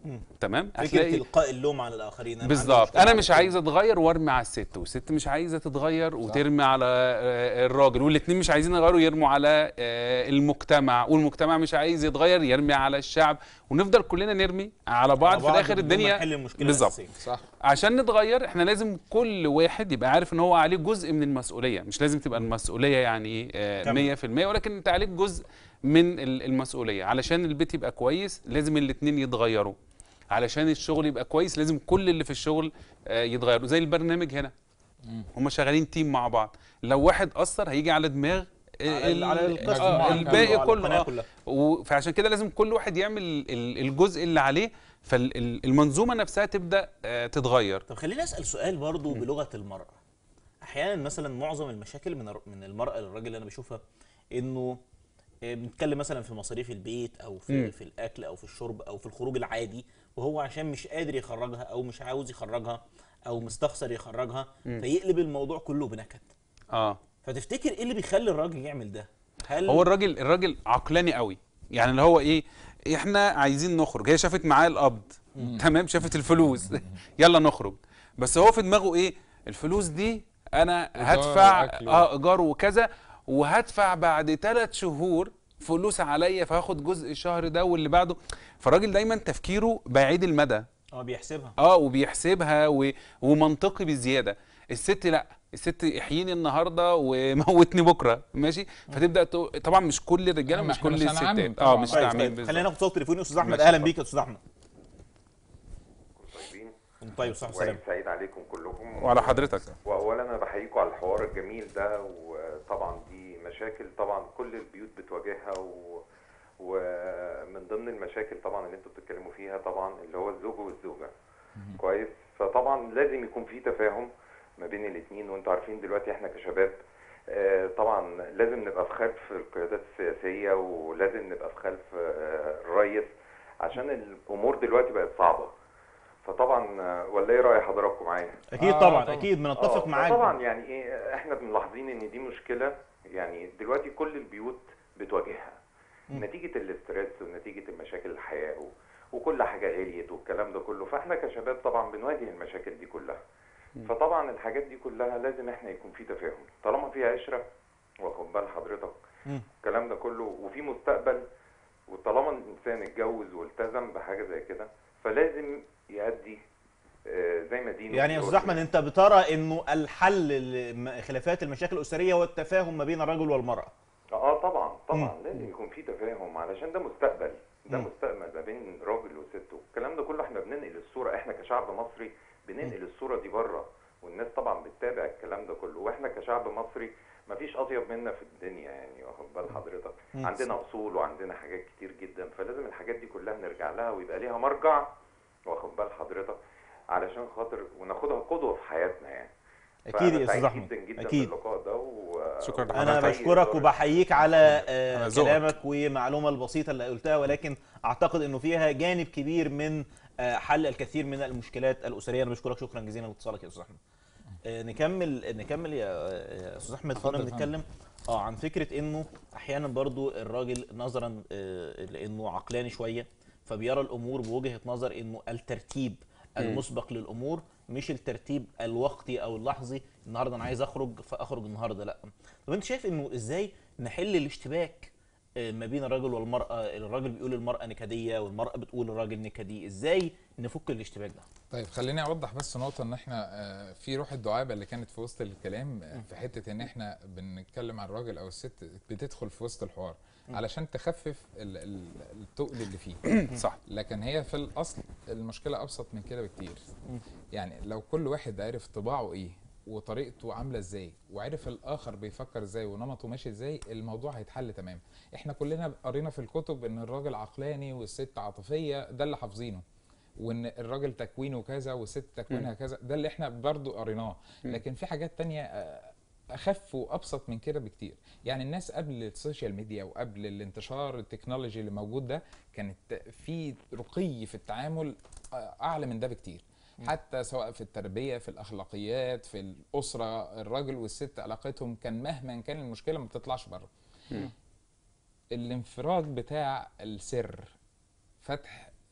تمام. فكره هتلاقي القاء اللوم على الاخرين. أنا عندي بالظبط، مشكلة انا على مش كده. عايز اتغير وارمي على الست، والست مش عايزه تتغير وترمي على آه، الراجل، والاثنين مش عايزين يغيروا يرموا على آه، المجتمع، والمجتمع مش عايز يتغير يرمي على الشعب، ونفضل كلنا نرمي على بعض. على في الاخر بدون ما الدنيا نحل المشكله بالظبط. الاساسيه. صح. عشان نتغير احنا لازم كل واحد يبقى عارف ان هو عليه جزء من المسؤوليه، مش لازم تبقى المسؤوليه يعني آه، كمل. مية في المية، ولكن انت عليك جزء من ال- المسؤوليه. علشان البيت يبقى كويس لازم الاثنين يتغيروا، علشان الشغل يبقى كويس لازم كل اللي في الشغل آه، يتغيروا. زي البرنامج هنا هم شغالين تيم مع بعض، لو واحد اثر هيجي على دماغ على ال- على القسم آه كله، الباقي على كله القناة آه. كلها. و- فعشان كده لازم كل واحد يعمل ال- الجزء اللي عليه، فالمنظومه نفسها تبدا آه، تتغير. طب خليني اسال سؤال برضو بلغه المراه. احيانا مثلا معظم المشاكل من الر- من المراه للراجل اللي انا بشوفها انه آه، بنتكلم مثلا في مصاريف البيت او في مم. في الاكل او في الشرب او في الخروج العادي، وهو عشان مش قادر يخرجها او مش عاوز يخرجها او مستخسر يخرجها فيقلب الموضوع كله بنكد. اه فتفتكر ايه اللي بيخلي الراجل يعمل ده؟ هل هو الراجل الراجل عقلاني قوي، يعني اللي هو ايه، احنا عايزين نخرج، هي شافت معاه القبض تمام، شافت الفلوس يلا نخرج، بس هو في دماغه ايه، الفلوس دي انا هدفع وأكل. اه ايجار وكذا، وهدفع بعد ثلاث شهور فلوس عليا، فهاخد جزء الشهر ده واللي بعده. فالراجل دايما تفكيره بعيد المدى، اه بيحسبها. اه وبيحسبها و... ومنطقي بزياده. الست لا، الست احييني النهارده وموتني بكره، ماشي. فتبدا ت... طبعا مش كل الرجاله أما مش إحنا كل مش هنعمم الستات اه طبعاً. مش طيب تعميم طيب بالظبط. خلينا ناخد اتصال تليفوني. استاذ احمد، ماشي، اهلا اتفضل. بيك يا استاذ احمد. طيبين. طيب صح سلام. وعيد سعيد عليكم كلكم. وعلى حضرتك. واولا انا بحييكم على الحوار الجميل ده، وطبعا دي مشاكل طبعا كل البيوت بتواجهها، و... ومن ضمن المشاكل طبعا اللي انتوا بتتكلموا فيها طبعا اللي هو الزوج والزوجه. كويس. فطبعا لازم يكون في تفاهم ما بين الاثنين، وانتوا عارفين دلوقتي احنا كشباب آه، طبعا لازم نبقى في خلف القيادات السياسيه، ولازم نبقى في خلف آه، الرئيس، عشان الامور دلوقتي بقت صعبه. فطبعا آه، ولا ايه راي حضراتكم معايا؟ اكيد آه، طبعا طبعاً. اكيد بنتفق آه، معاك. طبعا يعني ايه، احنا ملاحظين ان دي مشكله يعني دلوقتي كل البيوت بتواجهها نتيجه الاسترس ونتيجه المشاكل الحياه و... وكل حاجه غليت والكلام ده كله. فاحنا كشباب طبعا بنواجه المشاكل دي كلها. فطبعا الحاجات دي كلها لازم احنا يكون في تفاهم، طالما في عشره واخد بال حضرتك مم. الكلام ده كله، وفي مستقبل، وطالما الانسان اتجوز والتزم بحاجه زي كده فلازم يأدي آه، زي ما دينه يعني يا بيقول. استاذ احمد انت بترى انه الحل لخلافات المشاكل الاسريه هو التفاهم ما بين الرجل والمراه. اه طبعا طبعا مم. لازم يكون في تفاهم، علشان ده مستقبل، ده مم. مستقبل ما بين راجل وست. والكلام ده كله احنا بننقل الصوره، احنا كشعب مصري بننقل الصوره دي بره، والناس طبعا بتتابع الكلام ده كله. واحنا كشعب مصري مفيش اطيب منا في الدنيا، يعني واخد بال حضرتك. مم. عندنا اصول وعندنا حاجات كتير جدا، فلازم الحاجات دي كلها نرجع لها ويبقى ليها مرجع، واخد بال حضرتك، علشان خاطر وناخدها قدوه في حياتنا يعني. اكيد يا فأنا استاذ سعيد احمد جدا جدا اكيد. باللقاء ده و... شكراً انا لحضرتك. بشكرك وبحييك على آه، على ذوقك. كلامك والمعلومه البسيطه اللي قلتها، ولكن اعتقد انه فيها جانب كبير من آه، حل الكثير من المشكلات الاسريه. انا بشكرك شكرا جزيلا لاتصالك يا استاذ احمد. آه، نكمل نكمل يا يا استاذ احمد. كنا اتفضل. بنتكلم اه عن فكره انه احيانا برضو الراجل نظرا آه، لانه عقلاني شويه فبيرى الامور بوجهه نظر انه الترتيب المسبق للامور مش الترتيب الوقتي او اللحظي. النهارده انا عايز اخرج فاخرج النهارده، لا. طب انت شايف انه ازاي نحل الاشتباك آه، ما بين الرجل والمراه؟ الراجل بيقول المراه نكديه والمراه بتقول الراجل نكدي، ازاي نفك الاشتباك ده؟ طيب خليني اوضح بس نقطه، ان احنا آه، في روح الدعابه اللي كانت في وسط الكلام، آه، في حته ان احنا بنتكلم عن الراجل او الست بتدخل في وسط الحوار علشان تخفف ال- ال- التقل اللي فيه. صح. لكن هي في الاصل المشكله ابسط من كده بكتير. يعني لو كل واحد عرف طباعه ايه وطريقته عامله ازاي، وعرف الاخر بيفكر ازاي ونمطه ماشي ازاي، الموضوع هيتحل تمام. احنا كلنا قرينا في الكتب ان الراجل عقلاني والست عاطفيه، ده اللي حافظينه، وان الراجل تكوينه كذا والست تكوينها كذا، ده اللي احنا برضو قريناه. لكن في حاجات تانية آه، اخف وابسط من كده بكتير. يعني الناس قبل السوشيال ميديا وقبل الانتشار التكنولوجي اللي موجود ده كانت في رقي في التعامل آه، اعلى من ده بكتير. حتى سواء في التربيه، في الاخلاقيات، في الاسره، الراجل والست علاقتهم كان مهما كان المشكله ما بتطلعش بره. الانفراج بتاع السر، فتح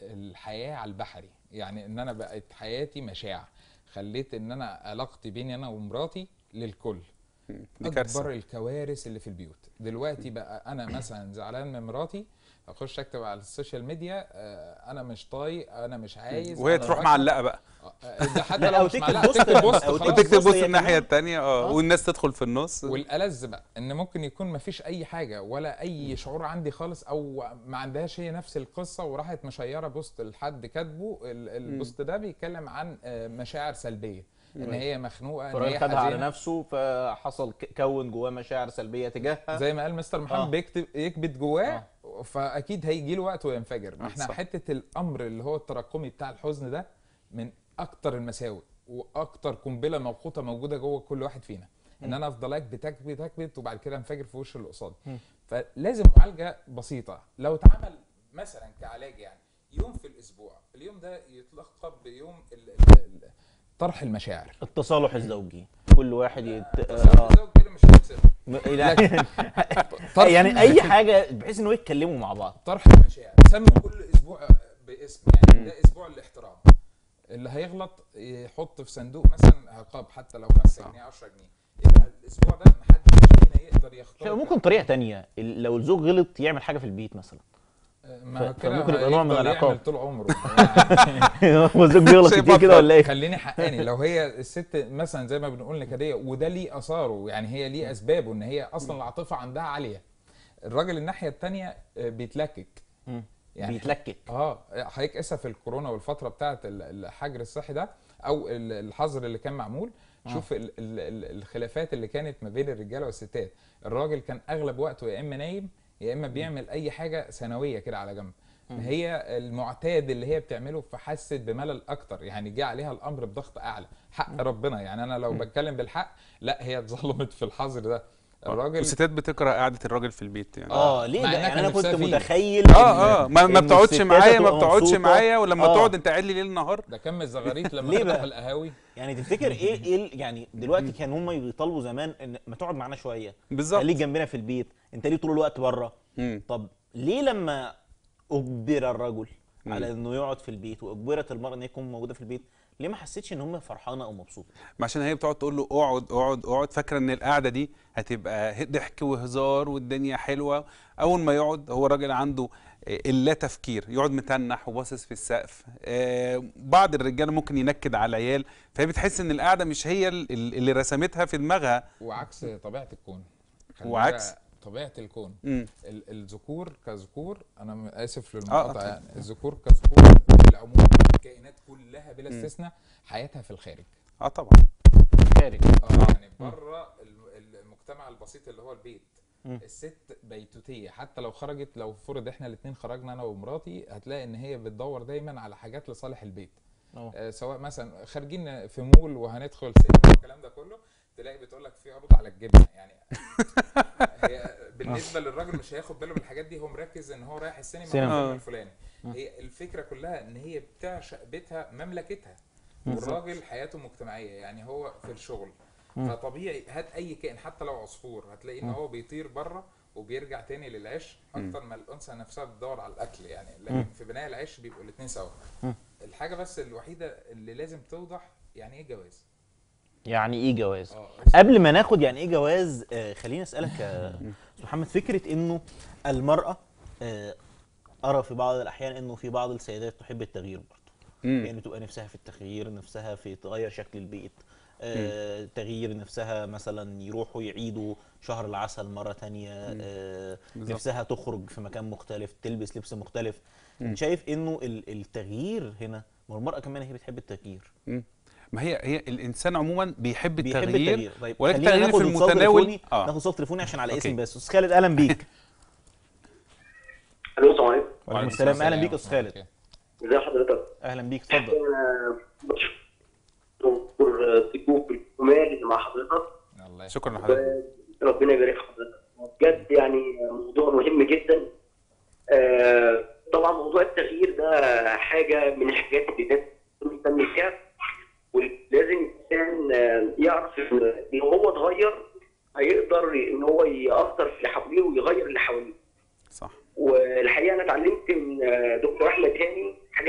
الحياه على البحري، يعني ان انا بقت حياتي مشاع، خليت ان انا علاقتي بيني انا ومراتي للكل. دي كارثه. اكبر الكوارث اللي في البيوت دلوقتي بقى، انا مثلا زعلان من مراتي اخش اكتب على السوشيال ميديا آه، انا مش طايق، انا مش عايز، وهي أنا تروح بكره. معلقه بقى، آه، ده حتى لا، لو أو مش تكتب معلقه بوست تكتب بوست أو خلاص. وتكتب بص بص هي الناحيه كمان- الثانيه اه آه. والناس تدخل في النص. والألذ بقى ان ممكن يكون ما فيش اي حاجه ولا اي شعور عندي خالص، او ما عندهاش هي نفس القصه، وراحت مشيره بوست لحد كاتبه ال- البوست ده بيتكلم عن آه، مشاعر سلبيه، ان هي مخنوقه، ان فالراجل هي خدها على حزينه. نفسه، فحصل ك- كون جواه مشاعر سلبيه تجاهها. زي ما قال مستر محمد آه. بيكتب يكبت جواه، فاكيد هيجي له وقت وينفجر. آه، احنا صح. حته الامر اللي هو التراكمي بتاع الحزن ده من اكتر المساوئ واكتر قنبله موقوته موجوده جوه كل واحد فينا، ان انا افضل اكبت اكبت اكبت وبعد كده انفجر في وش اللي قصادي. فلازم معالجه بسيطه لو اتعمل مثلا كعلاج، يعني يوم في الاسبوع، اليوم ده يتلقب بيوم ال- ال- ال- طرح المشاعر. التصالح الزوجي، كل واحد يت... تصالح آه. الزوج كده مش هيكسب. م- يعني طرح يعني اي حاجه بحيث ان هو يتكلموا مع بعض. طرح المشاعر، سمي كل اسبوع باسم، يعني ده اسبوع الاحترام. اللي هيغلط يحط في صندوق مثلا عقاب حتى لو خمسة جنيه عشرة جنيه، يبقى الاسبوع ده محدش فينا يقدر يختار. ممكن طريقه تانية، ال- لو الزوج غلط يعمل حاجه في البيت مثلا، ما هو ف- كده فممكن يبقى نوع من هيفضل العقاب. يعمل طول عمره. هو الزوج بيغلط شيء كتير كده ولا ايه؟ خليني حقاني، لو هي الست مثلا زي ما بنقول نكديه وده ليه اثاره، يعني هي ليه اسبابه، ان هي اصلا العاطفه عندها عاليه. الراجل الناحيه الثانيه بيتلكك، يعني بيتلكك. اه حضرتك قسها في الكورونا والفتره بتاعه الحجر الصحي ده او الحظر اللي كان معمول. آه. شوف ال ال ال الخلافات اللي كانت ما بين الرجاله والستات، الراجل كان اغلب وقته يا اما نايم يا اما بيعمل اي حاجه ثانويه كده على جنب. هي المعتاد اللي هي بتعمله فحست بملل اكتر، يعني جه عليها الامر بضغط اعلى. حق ربنا، يعني انا لو بتكلم بالحق، لا هي اتظلمت في الحظر ده. الراجل والستات بتكره قعده الراجل في البيت يعني. اه ليه ده؟ يعني انا كنت متخيل اه اه ما, ما بتقعدش معايا ما بتقعدش معايا ولما آه. تقعد انت قاعد لي ليل نهار. ده كم الزغاريت لما ليه فتحوا بقى؟ القهاوي. يعني تفتكر ايه ايه يعني دلوقتي كان هم بيطالبوا زمان ان ما تقعد معانا شويه، بالظبط، خليك جنبنا في البيت، انت ليه طول الوقت بره؟ طب ليه لما اجبر الرجل مم. على انه يقعد في البيت واجبرت المراه ان هي تكون موجوده في البيت، ليه ما حسيتش ان هم فرحانه او مبسوطه؟ ما عشان هي بتقعد تقول له اقعد اقعد اقعد، فاكره ان القعده دي هتبقى ضحك وهزار والدنيا حلوه. اول ما يقعد هو راجل عنده اللا تفكير، يقعد متنح وباصص في السقف. آه بعض الرجاله ممكن ينكد على العيال، فهي بتحس ان القعده مش هي اللي رسمتها في دماغها، وعكس طبيعه الكون. وعكس طبيعه الكون. مم. الذكور كذكور، انا اسف آه للمقاطعه، يعني الذكور كذكور في العموم الكائنات كلها بلا استثناء حياتها في الخارج. اه طبعا خارج. اه يعني بره المجتمع البسيط اللي هو البيت. م. الست بيتوتيه، حتى لو خرجت، لو فرض احنا الاثنين خرجنا انا ومراتي، هتلاقي ان هي بتدور دايما على حاجات لصالح البيت. آه سواء مثلا خارجين في مول وهندخل سينما والكلام ده كله، تلاقي بتقول لك في عروض على الجبنه. يعني هي بالنسبه للراجل مش هياخد باله من الحاجات دي، هو مركز ان هو رايح السينما الفيلم الفلاني. هي الفكره كلها ان هي بتعشق بيتها مملكتها، والراجل حياته مجتمعيه، يعني هو في الشغل. فطبيعي هات اي كائن حتى لو عصفور، هتلاقي ان هو بيطير بره وبيرجع تاني للعش اكتر ما الانثى نفسها بتدور على الاكل، يعني لكن في بناء العش بيبقوا الاثنين سوا. الحاجه بس الوحيده اللي لازم توضح يعني ايه جواز. يعني ايه جواز؟ قبل ما ناخد يعني ايه جواز، آه خليني اسالك يا محمد، فكره انه المراه آه ارى في بعض الاحيان انه في بعض السيدات تحب التغيير برضه، يعني بتبقى نفسها في التغيير، نفسها في تغير شكل البيت، آه تغيير، نفسها مثلا يروحوا يعيدوا شهر العسل مره ثانيه، آه نفسها تخرج في مكان مختلف، تلبس لبس مختلف. انت شايف انه التغيير هنا، ما المراه كمان هي بتحب التغيير. م. ما هي هي الانسان عموما بيحب التغيير, بيحب التغيير. طيب ولكن التغيير في المتناول. اه ناخد صوت تليفوني عشان على اسم بس. استاذ خالد اهلا بيك. الو السلام عليكم. وعليكم السلام، اهلا بيك استاذ خالد. ازي حضرتك؟ اهلا بيك، اتفضل. دكتور ضيوف الجمال اللي مع حضرتك. الله شكرا لحضرتك. ربنا يبارك في حضرتك. بجد يعني موضوع مهم جدا. آه طبعا موضوع التغيير ده حاجه من الحاجات اللي لازم نهتم بيها، ولازم الانسان يعرف ان هو اتغير هيقدر ان هو يأثر في اللي حواليه ويغير اللي حواليه. صح. والحقيقه انا اتعلمت من دكتور احمد هاني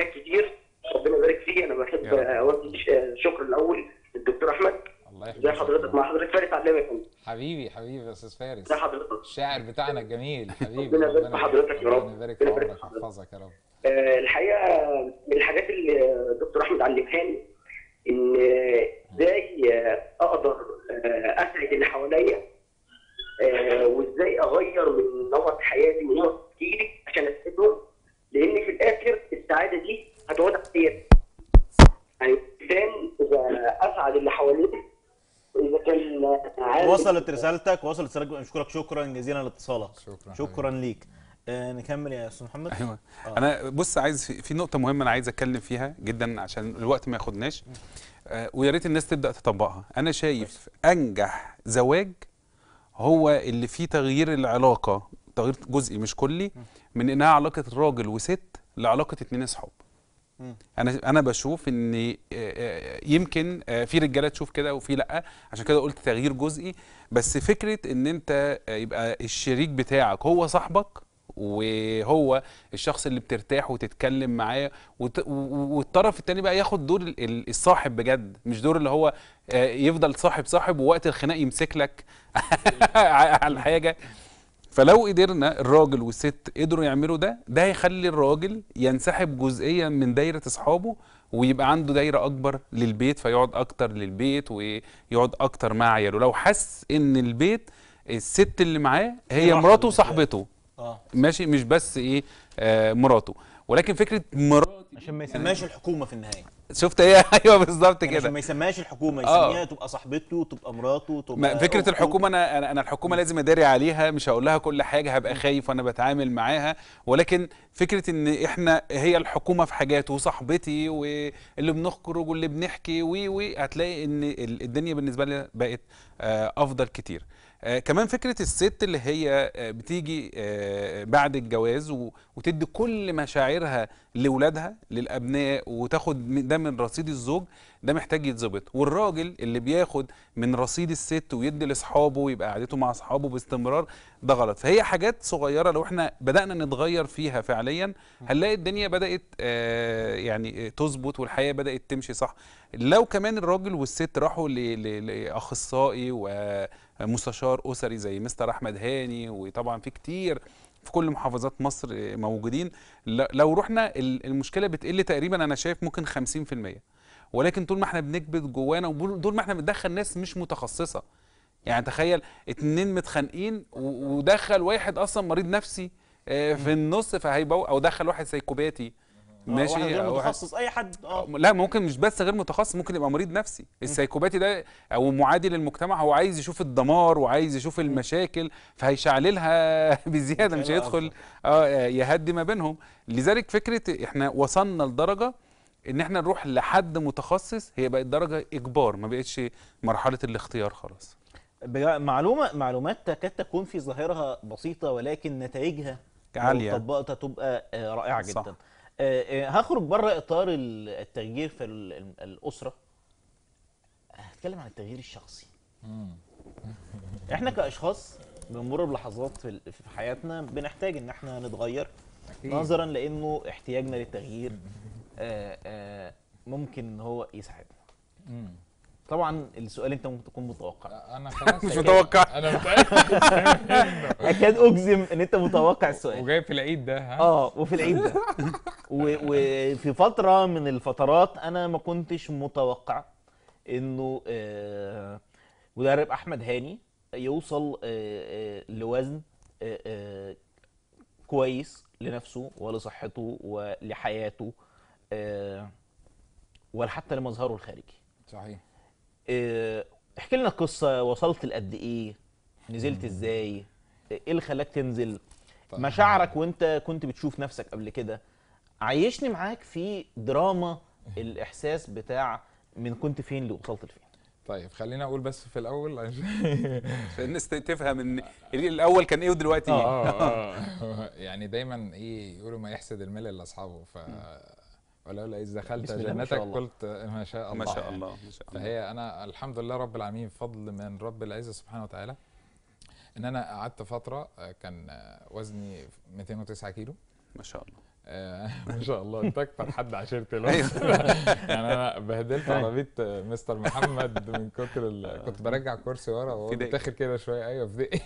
حبيبي حبيبي يا استاذ فارس، ازي حضرتك؟ الشاعر بتاعنا الجميل حبيبي. ربنا يبارك في حضرتك يا رب. ربنا يبارك في عمرك ويحفظك يا رب. آه، الحقيقه من الحاجات اللي دكتور احمد علمها لي ان ازاي آه، اقدر آه، اسعد اللي حواليا، آه، وازاي اغير من نمط حياتي ونمط تفكيري عشان اسعدهم، لان في الاخر السعاده دي هتقعد عليا. يعني الانسان اذا اسعد اللي حواليه واذا كان عامل وصلت رسالتك، وصلت رسالتك، بشكرك شكرا جزيلا لاتصالك. شكرا شكرا ليك. آه نكمل يا استاذ محمد. ايوه آه. انا بص عايز في, في نقطه مهمه انا عايز اتكلم فيها جدا عشان الوقت ما ياخدناش، آه ويا ريت الناس تبدا تطبقها. انا شايف انجح زواج هو اللي فيه تغيير العلاقه، تغيير جزئي مش كلي، من انها علاقه راجل وست لعلاقه اتنين اصحاب. انا انا بشوف ان يمكن في رجاله تشوف كده وفي لا، عشان كده قلت تغيير جزئي. بس فكره ان انت يبقى الشريك بتاعك هو صاحبك وهو الشخص اللي بترتاح وتتكلم معاه، والطرف التاني بقى ياخد دور الصاحب بجد، مش دور اللي هو يفضل صاحب صاحب ووقت الخناق يمسك لك على الحاجه. فلو قدرنا الراجل والست قدروا يعملوا ده، ده هيخلي الراجل ينسحب جزئيا من دايره اصحابه ويبقى عنده دايره اكبر للبيت، فيقعد اكتر للبيت ويقعد اكتر مع عياله. لو حس ان البيت الست اللي معاه هي مراته وصاحبته، اه ماشي، مش بس ايه آه مراته، ولكن فكره مراتي عشان ما يسماش الحكومه في النهايه. شفت ايه؟ ايوه بالظبط يعني كده، عشان ما يسماش الحكومه، يسميها تبقى صاحبته، تبقى مراته، تبقى فكره أخته. الحكومه انا انا الحكومه لازم اداري عليها، مش هقول لها كل حاجه، هبقى خايف وانا بتعامل معاها، ولكن فكره ان احنا هي الحكومه في حاجات وصاحبتي واللي بنخرج واللي بنحكي وي وي هتلاقي ان الدنيا بالنسبه لي بقت افضل كتير. آه كمان فكرة الست اللي هي آه بتيجي آه بعد الجواز وتدي كل مشاعرها لولادها للأبناء وتاخد ده من رصيد الزوج، ده محتاج يتظبط. والراجل اللي بياخد من رصيد الست ويدي لاصحابه ويبقى قعدته مع اصحابه باستمرار، ده غلط. فهي حاجات صغيرة لو احنا بدأنا نتغير فيها فعليا هنلاقي الدنيا بدأت آه يعني تظبط والحياة بدأت تمشي صح. لو كمان الراجل والست راحوا لأخصائي ومستشار أسري زي مستر أحمد هاني، وطبعا في كتير في كل محافظات مصر موجودين، لو رحنا المشكلة بتقل تقريبا أنا شايف ممكن خمسين في المية. ولكن طول ما احنا بنكبت جوانا وطول ما احنا بندخل ناس مش متخصصة، يعني تخيل اتنين متخانقين ودخل واحد اصلا مريض نفسي في النص فهيبقى، او دخل واحد سيكوباتي ماشي، واحد غير متخصص، اي حد اه لا ممكن مش بس غير متخصص، ممكن يبقى مريض نفسي. السيكوباتي ده او معادي للمجتمع، هو عايز يشوف الدمار وعايز يشوف المشاكل فهيشعللها بزياده، مش هيدخل اه يهدي ما بينهم. لذلك فكره احنا وصلنا لدرجه ان احنا نروح لحد متخصص، هي بقت درجه اجبار، ما بقتش مرحله الاختيار خلاص. معلومه معلومات تكاد تكون في ظاهرها بسيطه ولكن نتائجها عاليه لو طبقتها تبقى رائعه جدا. صح. هخرج بره اطار التغيير في الاسره، هتكلم عن التغيير الشخصي. احنا كاشخاص بنمر بلحظات في حياتنا بنحتاج ان احنا نتغير أكيد. نظرا لانه احتياجنا للتغيير آآ آآ ممكن ان هو يساعدنا. طبعا السؤال انت ممكن تكون متوقع، انا خلاص مش متوقع، انا متاكد اكاد اجزم ان انت متوقع السؤال، وجاي في العيد ده ها اه وفي العيد ده وفي فتره من الفترات انا ما كنتش متوقع انه آه مدرب احمد هاني يوصل آه آه لوزن آه آه كويس لنفسه ولصحته ولحياته آه وحتى لمظهره الخارجي. صحيح. آه احكي لنا قصه، وصلت لقد ايه، نزلت ازاي، ايه اللي خلاك تنزل، مشاعرك وانت كنت بتشوف نفسك قبل كده، عيشني معاك في دراما الاحساس بتاع من كنت فين لوصلت لفين. طيب خلينا اقول بس في الاول عشان الناس تفهم ان الاول كان ايه ودلوقتي ايه. اه اه يعني دايما ايه يقولوا ما يحسد المال لاصحابه، ف ولولا اذ دخلت جنتك قلت ما شاء الله. ما شاء الله ما شاء الله. فهي انا الحمد لله رب العالمين بفضل من رب العزة سبحانه وتعالى ان انا قعدت فتره كان وزني مئتين وتسعة كيلو ما شاء الله. آه، ما شاء الله انت اكتر حد عشرت له. أيوة. يعني انا بهدلت عربيه مستر محمد من كتر ال... كنت برجع كرسي ورا وهو في دقيقة. بتاخد كده شويه. ايوه في دقيقه.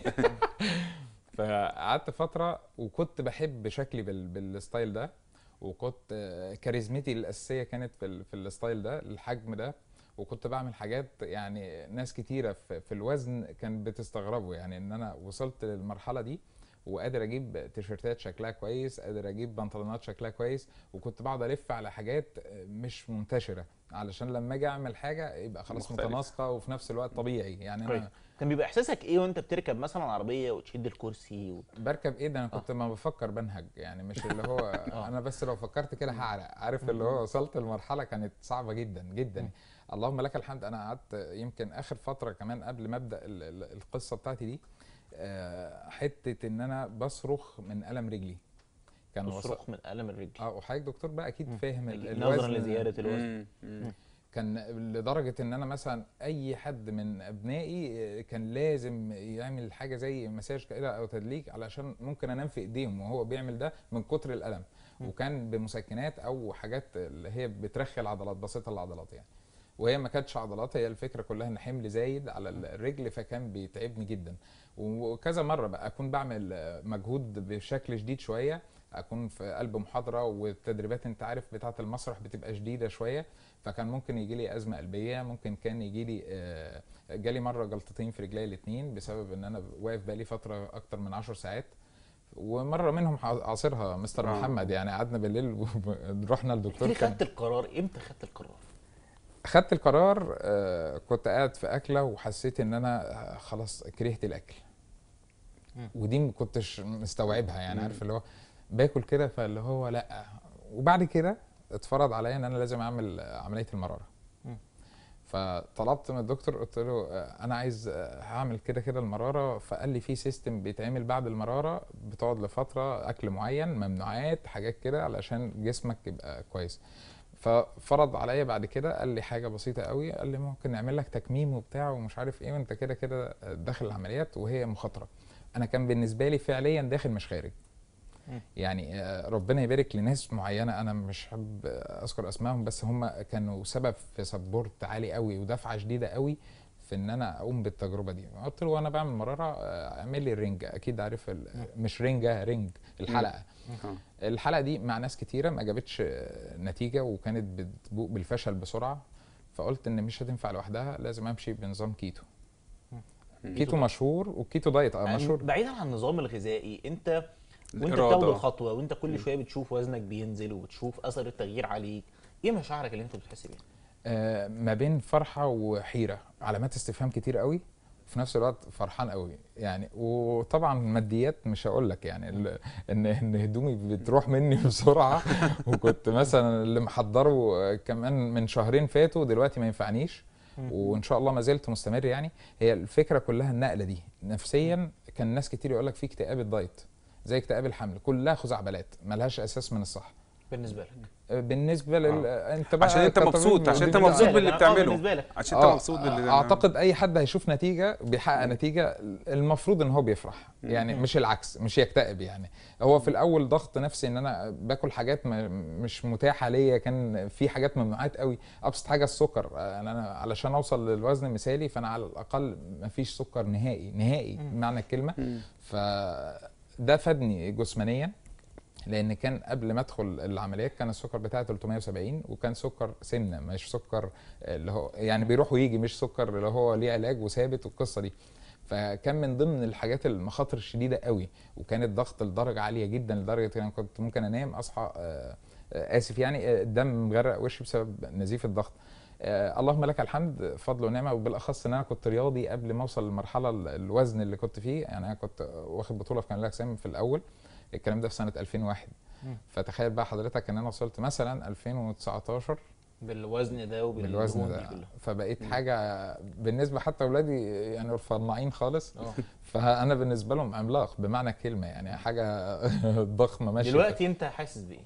فقعدت فتره وكنت بحب شكلي بال... بالستايل ده، وكنت آه، كاريزمتي الاساسيه كانت في ال... في الستايل ده الحجم ده، وكنت بعمل حاجات يعني ناس كتيره في, في الوزن كانت بتستغربوا يعني ان انا وصلت للمرحله دي، وقادر اجيب تيشيرتات شكلها كويس، قادر اجيب بنطلونات شكلها كويس، وكنت بقعد الف على حاجات مش منتشره علشان لما اجي اعمل حاجه يبقى خلاص مختلف. متناسقه وفي نفس الوقت طبيعي. يعني طيب. انا كان بيبقى احساسك ايه وانت بتركب مثلا عربيه وتشد الكرسي و... بركب ايه ده؟ انا كنت ما بفكر بنهج يعني، مش اللي هو انا بس لو فكرت كده هعرق، عارف اللي هو وصلت لمرحله كانت صعبه جدا جدا. اللهم لك الحمد. انا قعدت يمكن اخر فتره كمان قبل ما ابدا ال- ال- القصه بتاعتي دي، آه، حته ان انا بصرخ من الم رجلي. كان وصل تصرخ من الم الرجل. اه وحضرتك دكتور بقى اكيد مم. فاهم ال- أكيد. نظرا الوزن. لزياده الوزن. مم. مم. كان لدرجه ان انا مثلا اي حد من ابنائي كان لازم يعمل حاجه زي مساج كده او تدليك علشان ممكن انام في ايديهم وهو بيعمل ده من كتر الالم. وكان بمسكنات او حاجات اللي هي بترخي العضلات، بسيطه العضلات يعني، وهي ما كانتش عضلات، هي الفكره كلها ان حمل زايد على الرجل فكان بيتعبني جدا. وكذا مره بقى اكون بعمل مجهود بشكل شديد شويه، اكون في قلب محاضره والتدريبات انت عارف بتاعه المسرح بتبقى شديده شويه، فكان ممكن يجي لي ازمه قلبيه، ممكن كان يجي لي آه، جالي مره جلطتين في رجلي الاثنين بسبب ان انا واقف بقالي فتره اكتر من عشر ساعات. ومره منهم عاصرها مستر آه. محمد، يعني قعدنا بالليل ورحنا للدكتور. ليه كان خدت القرار؟ امتى خدت القرار؟ خدت القرار آه، كنت قاعد في اكله وحسيت ان انا آه، خلاص كرهت الاكل. مم. ودي ما كنتش مستوعبها يعني، مم. عارف اللي هو باكل كده فاللي هو لا. وبعد كده اتفرض عليا ان انا لازم اعمل آه، عمليه المراره. مم. فطلبت من الدكتور قلت له آه، انا عايز آه، هعمل كده كده المراره. فقال لي في سيستم بيتعمل بعد المراره، بتقعد لفتره اكل معين، ممنوعات، حاجات كده علشان جسمك يبقى كويس. ففرض عليا بعد كده قال لي حاجه بسيطه قوي، قال لي ممكن نعمل لك تكميم وبتاع ومش عارف ايه، وانت كده كده داخل العمليات وهي مخاطره. انا كان بالنسبه لي فعليا داخل مش خارج. مم. يعني آه، ربنا يبارك لناس معينه انا مش حابب اذكر اسمائهم، بس هم كانوا سبب في سبورت عالي قوي ودفعه شديده قوي في ان انا اقوم بالتجربه دي. قلت له وانا بعمل مراره آه، اعمل لي الرنج، اكيد عارف ال- مش رنجه، رنج الحلقه. آه. الحلقه دي مع ناس كتيره ما جابتش آه، نتيجه، وكانت بتبوء بالفشل بسرعه. فقلت ان مش هتنفع لوحدها، لازم امشي بنظام كيتو. كيتو مشهور والكيتو دايت اه مشهور. بعيدا عن النظام الغذائي، انت وانت الإرادة. بتاخد الخطوه وانت كل شويه بتشوف وزنك بينزل وبتشوف اثر التغيير عليك، ايه مشاعرك اللي انت بتحس بيها؟ آه، ما بين فرحه وحيره، علامات استفهام كتير قوي، وفي نفس الوقت فرحان قوي يعني. وطبعا ماديات مش هقول لك يعني ال- ان ان هدومي بتروح مني بسرعه. وكنت مثلا اللي محضره آه، كمان من شهرين فاتوا دلوقتي ما ينفعنيش، وان شاء الله ما زلت مستمر يعني. هي الفكره كلها النقله دي نفسيا. كان ناس كتير يقول لك في اكتئاب الدايت زي اكتئاب الحمل، كلها خزعبلات ملهاش اساس من الصح. بالنسبه لك بالنسبه لل آه. انت بقى عشان انت كطبيب مبسوط، عشان انت ودي مبسوط بدعة. باللي آه، بتعمله، بالنسبة لك. عشان انت آه، مبسوط باللي اعتقد اي حد هيشوف نتيجه بيحقق نتيجه المفروض ان هو بيفرح يعني، مش العكس، مش يكتئب يعني. هو في الاول ضغط نفسي ان انا باكل حاجات ما- مش متاحه ليا، كان في حاجات ممنوعات قوي. ابسط حاجه السكر، يعني انا علشان اوصل للوزن المثالي فانا على الاقل ما فيش سكر نهائي نهائي معنى الكلمه. فده فادني جسمانيا، لان كان قبل ما ادخل العمليات كان السكر بتاعي ثلاثمية وسبعين، وكان سكر سمنه مش سكر اللي هو يعني بيروح ويجي، مش سكر اللي هو ليه علاج وثابت والقصه دي. فكان من ضمن الحاجات المخاطر الشديده قوي، وكان الضغط لدرجه عاليه جدا، لدرجه ان انا كنت ممكن انام اصحى آه، آه، اسف يعني آه، الدم مغرق وشي بسبب نزيف الضغط. آه اللهم لك الحمد، فضل ونعمه. وبالاخص ان انا كنت رياضي قبل ما اوصل للمرحله ال- الوزن اللي كنت فيه. يعني انا كنت واخد بطوله في كمال الاجسام في الاول، الكلام ده في سنه ألفين وواحد. فتخيل بقى حضرتك ان انا وصلت مثلا ألفين وتسعتاشر بالوزن ده بالوزن وبالدهون دي ده، كلها. فبقيت حاجه بالنسبه حتى اولادي يعني رفيعين خالص. اه فانا بالنسبه لهم عملاق بمعنى الكلمه يعني، حاجه ضخمه ماشيه. دلوقتي انت حاسس بايه؟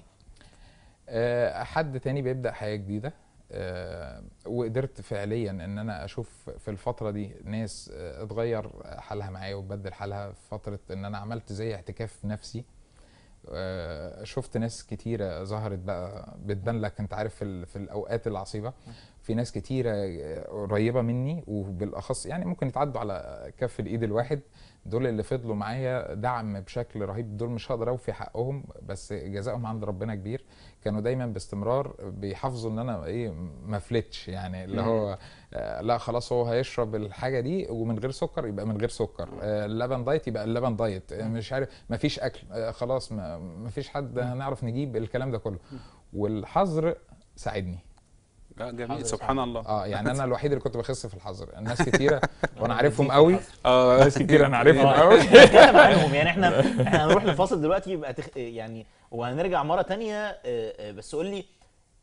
آه، حد تاني بيبدأ حياة جديدة. آه، وقدرت فعليا ان انا اشوف في الفترة دي ناس آه، اتغير حالها معايا وبدل حالها في فترة ان انا عملت زي اعتكاف نفسي. آه، شفت ناس كتيره ظهرت بقى بتبان لك، انت عارف في, ال- في الاوقات العصيبه في ناس كتيره آه، قريبه مني، وبالاخص يعني ممكن يتعدوا على كف الايد الواحد. دول اللي فضلوا معايا دعم بشكل رهيب، دول مش هقدر اوفي حقهم بس جزائهم عند ربنا كبير. كانوا دايما باستمرار بيحافظوا ان انا ايه ما فلتش، يعني اللي هو آه لا خلاص هو هيشرب الحاجه دي ومن غير سكر يبقى من غير سكر، آه اللبن دايت يبقى اللبن دايت، آه مش عارف ما فيش اكل، آه خلاص ما, ما فيش حد هنعرف نجيب الكلام ده كله. والحظر ساعدني. لا جميل سبحان الله. اه يعني انا الوحيد اللي كنت بخس في الحظر، الناس كتيره وانا عارفهم قوي، اه ناس كتير انا عارفهم آه، قوي. نتكلم عنهم يعني. احنا احنا هنروح لفاصل دلوقتي يبقى تخ... يعني وهنرجع مره تانية. آه، آه، بس قول لي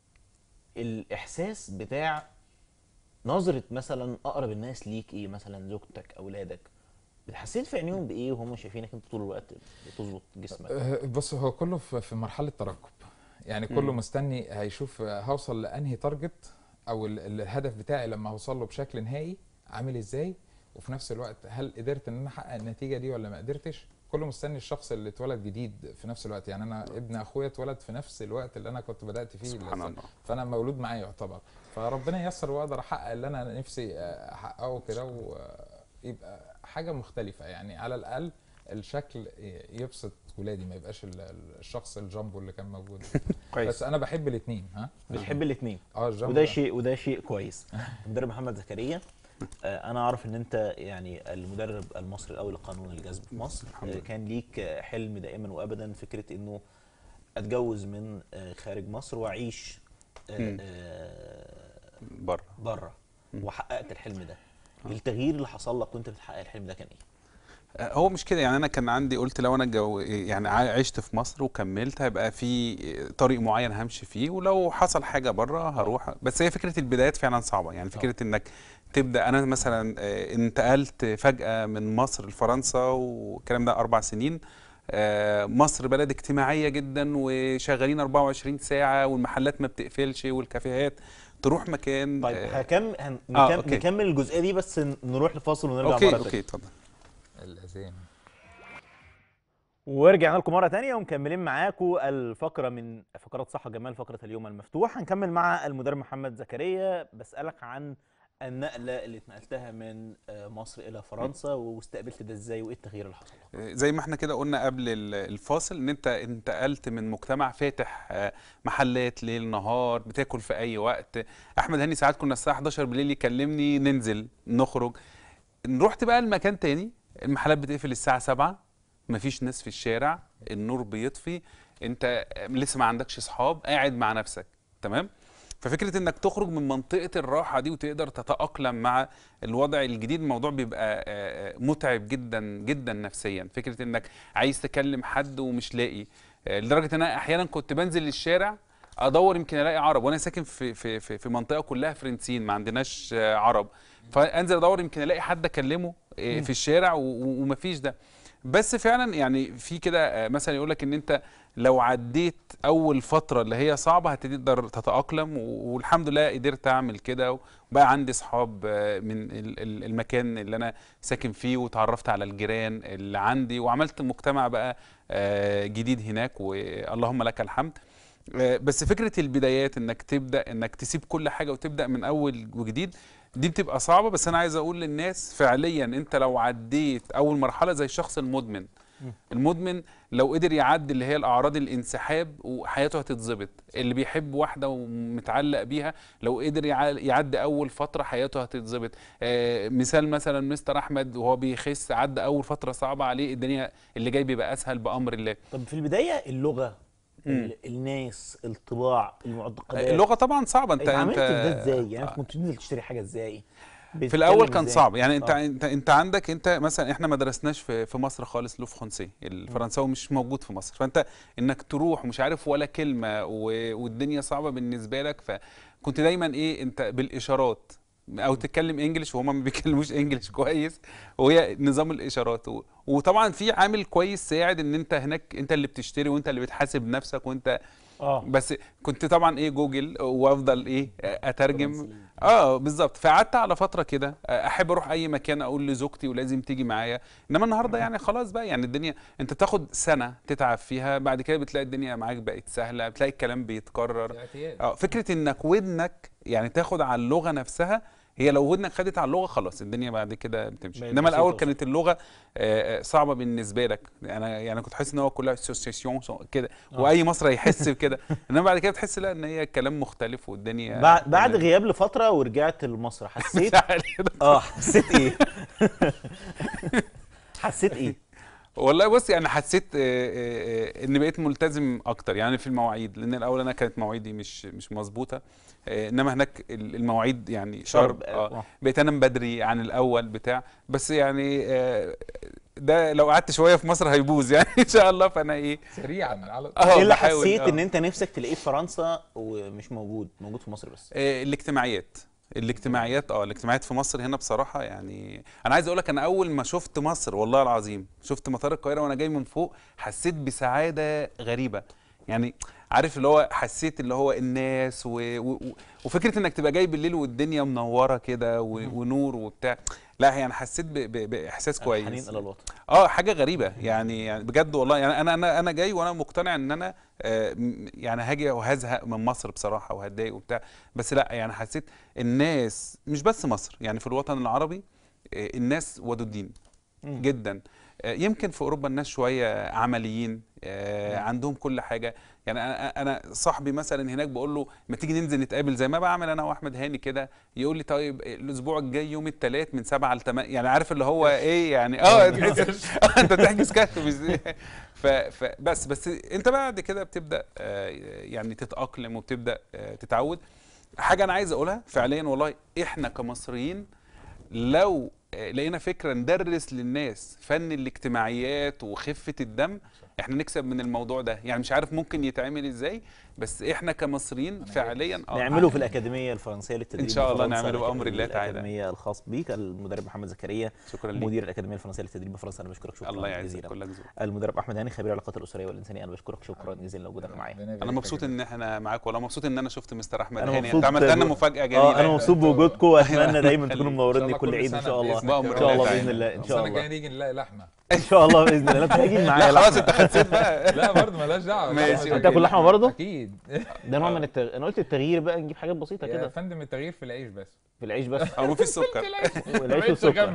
الاحساس بتاع نظره مثلا اقرب الناس ليك ايه، مثلا زوجتك اولادك، بتحسيت في عينيهم بايه وهم شايفينك انت طول الوقت بتظبط جسمك؟ آه، بص هو كله في في مرحله ترقب، يعني كله مم. مستني هيشوف هوصل لانهي تارجت او ال- ال- الهدف بتاعي لما هوصل له بشكل نهائي عامل ازاي، وفي نفس الوقت هل قدرت ان انا احقق النتيجه دي ولا ما قدرتش. كله مستني الشخص اللي اتولد جديد في نفس الوقت، يعني انا ابن اخويا اتولد في نفس الوقت اللي انا كنت بدات فيه سبحان لسه. الله. فانا مولود معاه يعتبر، فربنا ييسر واقدر احقق اللي انا نفسي احققه كده، ويبقى حاجه مختلفه يعني على الاقل الشكل يبسط ولادي، ما يبقاش ال- ال- الشخص الجامبو اللي كان موجود. كويس. بس انا بحب الاثنين. ها بتحب الاثنين اه الجامبو وده ده. شيء وده شيء كويس. المدرب محمد زكريا، آه، انا اعرف ان انت يعني المدرب المصري الاول لقانون الجذب في مصر. الحمد آه، لله. كان ليك آه، حلم دائما وابدا، فكره انه اتجوز من آه، خارج مصر واعيش مم. بره. بره، مم. وحققت الحلم ده. التغيير اللي حصل لك وانت بتحقق الحلم ده كان ايه؟ هو مش كده يعني، انا كان عندي قلت لو انا جو يعني ع- عشت في مصر وكملت هيبقى في طريق معين همشي فيه، ولو حصل حاجه بره هروح. بس هي فكره البدايات فعلا صعبه، يعني فكره انك تبدا. انا مثلا آه، انتقلت فجاه من مصر لفرنسا والكلام ده اربع سنين. آه، مصر بلد اجتماعيه جدا وشغالين اربعة وعشرين ساعه والمحلات ما بتقفلش والكافيهات، تروح مكان. طيب آه، هكم هن... آه، نكم... أوكي. نكمل الجزئيه دي، بس ن- نروح لفاصل ونرجع اوكي مره اوكي تانية. اتفضل. الاذان. ورجعنا لكم مره تانية ومكملين معاكم الفقره من فقرات صحه جمال، فقره اليوم المفتوح. هنكمل مع المدرب محمد زكريا. بسالك عن النقله اللي اتنقلتها من آه، مصر الى فرنسا، واستقبلت ده ازاي، وايه التغيير اللي حصل؟ زي ما احنا كده قلنا قبل ال- الفاصل ان انت انتقلت من مجتمع فاتح آه، محلات ليل نهار بتاكل في اي وقت. احمد هاني ساعات كنا الساعه حداشر بالليل يكلمني ننزل نخرج. رحت بقى المكان تاني، المحلات بتقفل الساعه سبعة، مفيش ناس في الشارع، النور بيطفي، انت لسه ما عندكش اصحاب، قاعد مع نفسك. تمام. ففكره انك تخرج من منطقه الراحه دي وتقدر تتاقلم مع الوضع الجديد، الموضوع بيبقى آه، متعب جدا جدا نفسيا. فكره انك عايز تكلم حد ومش لاقي، آه، لدرجه ان انا احيانا كنت بنزل الشارع ادور يمكن الاقي عرب، وانا ساكن في في في, في منطقه كلها فرنسيين ما عندناش آه، عرب، فانزل ادور يمكن الاقي حد اكلمه آه، في الشارع و- و- ومفيش ده. بس فعلا يعني في كده آه، مثلا يقول لك ان انت لو عديت اول فتره اللي هي صعبه هتقدر تتاقلم، و- والحمد لله قدرت اعمل كده، وبقى عندي اصحاب آه، من ال- ال- المكان اللي انا ساكن فيه، وتعرفت على الجيران اللي عندي، وعملت مجتمع بقى آه، جديد هناك، واللهم لك الحمد. آه، بس فكره البدايات انك تبدا انك تسيب كل حاجه وتبدا من اول وجديد، دي بتبقى صعبه. بس انا عايز اقول للناس فعليا انت لو عديت اول مرحله زي الشخص المدمن، المدمن لو قدر يعدي اللي هي الاعراض الانسحاب وحياته هتتظبط. اللي بيحب واحده ومتعلق بيها لو قدر يع- يعدي اول فتره حياته هتتظبط. آه مثال مثلا مستر احمد وهو بيخس عدى اول فتره صعبه عليه، الدنيا اللي جاي بيبقى اسهل بامر الله. طب في البدايه اللغه، ال- الناس، الطباع، المعتقدات، اللغه طبعا صعبه. انت اتعاملت انت في ده ازاي؟ يعني كنت بتنزل تشتري حاجه ازاي؟ في الاول بتتكلم كان إزاي؟ صعب يعني. انت آه. انت انت عندك انت مثلا احنا ما درسناش في في مصر خالص لو فرنسي، الفرنساوي مش موجود في مصر، فانت انك تروح مش عارف ولا كلمه و- والدنيا صعبه بالنسبه لك. فكنت دايما ايه انت بالاشارات او تتكلم انجلش وهم ما بيتكلموش انجلش كويس، وهي نظام الاشارات. و- وطبعا في عامل كويس ساعد ان انت هناك انت اللي بتشتري وانت اللي بتحاسب نفسك وانت اه بس كنت طبعا ايه جوجل وافضل ايه اترجم. اه بالظبط. فقعدت على فتره كده احب اروح اي مكان اقول لزوجتي ولازم تيجي معايا. انما النهارده يعني خلاص بقى، يعني الدنيا انت بتاخد سنه تتعب فيها، بعد كده بتلاقي الدنيا معاك بقت سهله، بتلاقي الكلام بيتكرر. اه فكره انك ودنك يعني تاخد على اللغه نفسها، هي لو ودنك خدت على اللغه خلاص الدنيا بعد كده بتمشي. بقت انما الاول بسيطة كانت اللغه آه، صعبه بالنسبه لك. انا يعني كنت حاسس ان هو كلها اسوسياسيون كده، آه. واي مصري يحس بكده. انما بعد كده بتحس لا ان هي كلام مختلف والدنيا بعد بعد تمام. غياب لفتره ورجعت لمصر حسيت مش عارف. اه حسيت ايه؟ حسيت ايه؟ والله بص يعني حسيت آه، آه، آه، ان بقيت ملتزم اكتر يعني في المواعيد، لان الاول انا كانت مواعيدي مش مش مظبوطه. آه، انما هناك ال- المواعيد يعني شرب. اه آه. بقيت انام بدري عن الاول بتاع. بس يعني آه، ده لو قعدت شويه في مصر هيبوظ يعني ان شاء الله. فانا ايه سريعا على اه ايه اللي بحاول حسيت آه. ان انت نفسك تلاقيه في فرنسا ومش موجود موجود في مصر بس؟ آه، الاجتماعيات. الاجتماعيات اه الاجتماعيات في مصر هنا بصراحه يعني انا عايز اقول لك، انا اول ما شفت مصر والله العظيم شفت مطار القاهره وانا جاي من فوق حسيت بسعاده غريبه. يعني عارف اللي هو حسيت اللي هو الناس و... و... وفكره انك تبقى جاي بالليل والدنيا منوره كده و... ونور وبتاع. لا يعني حسيت ب... ب... باحساس الحنين كويس. الى الوطن. اه حاجه غريبه يعني يعني بجد والله. يعني انا انا انا جاي وانا مقتنع ان انا آه م- يعني هاجي وهزهق من مصر بصراحه وهتضايق وبتاع. بس لا يعني حسيت الناس مش بس مصر، يعني في الوطن العربي آه الناس ودودين مم. جدا. آه، يمكن في اوروبا الناس شويه عمليين، آه، عندهم كل حاجه. يعني انا انا صاحبي مثلا هناك بقول له ما تيجي ننزل نتقابل زي ما بعمل انا واحمد هاني كده، يقول لي طيب الاسبوع الجاي يوم الثلاث من سبعة ل ثمانية. يعني عارف اللي هو ايه يعني اه تحس آه، انت تحجز كشف مش زي- ف ف- بس بس انت بعد كده بتبدا آه، يعني تتاقلم وبتبدا آه، تتعود. حاجه انا عايز اقولها فعليا والله، احنا كمصريين لو آه، لقينا فكره ندرس للناس فن الاجتماعيات وخفه الدم، احنا نكسب من الموضوع ده. يعني مش عارف ممكن يتعمل ازاي، بس احنا كمصريين فعليا اه نعمله في الاكاديميه الفرنسيه للتدريب ان شاء الله بفرنسا، نعمله الأك- بامر الله تعالى. الاكاديميه الخاص بيك المدرب محمد زكريا، شكرا لك. مدير الاكاديميه الفرنسيه للتدريب بفرنسا. انا بشكرك شكرا الله يعزك جزيلا. كلك ذوق. المدرب احمد هاني خبير العلاقات الاسريه والانسانيه، انا بشكرك شكرا جزيلا لوجودك معايا. انا مبسوط ان احنا معاك والله، مبسوط ان انا شفت مستر احمد انا هاني. مبسوط انت عملت لنا ب- مفاجاه جميله. اه انا مبسوط بوجودكم واتمنى دايما خليك. تكونوا إن شاء منوريني الله كل كل عيد ان سنة شاء الله. بإذنك ان ان شاء الله تعالى. باذن الله ان شاء السنة الله الجاية نيجي نلاقي لحمة. ان شاء الله باذن الله. انت هتيجي معايا لا خلاص لحمة. انت خسيت بقى. لا برضه مالهاش دعوة. ماشي، لحمة أوكي. هتاكل لحمه برضه؟ أكيد. ده نوع من التغيير. انا قلت التغيير بقى نجيب حاجات بسيطه يا كده فندم التغيير في العيش بس. في العيش بس. او مفيش سكر. والعيش والسكر.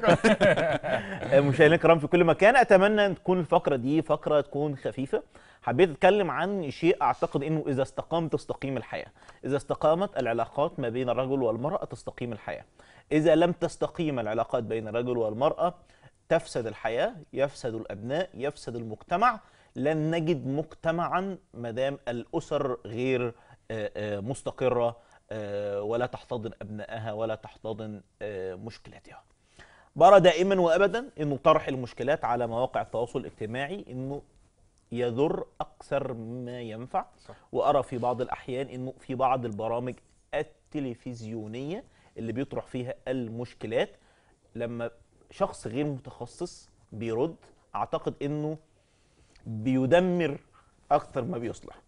مشاهدينا الكرام في كل مكان، اتمنى ان تكون الفقره دي فقره تكون خفيفه. حبيت اتكلم عن شيء اعتقد انه اذا استقام تستقيم الحياه، اذا استقامت العلاقات ما بين الرجل والمراه تستقيم الحياه، اذا لم تستقيم العلاقات بين الرجل والمراه تفسد الحياه، يفسد الابناء، يفسد المجتمع. لن نجد مجتمعا ما دام الاسر غير آه، آه، مستقره آه، ولا تحتضن ابنائها ولا تحتضن آه، مشكلاتها. برى دائما وابدا انه طرح المشكلات على مواقع التواصل الاجتماعي انه يضر اكثر مما ينفع. صح. وارى في بعض الاحيان انه في بعض البرامج التلفزيونيه اللي بيطرح فيها المشكلات لما شخص غير متخصص بيرد، اعتقد انه بيدمر اكثر ما بيصلح.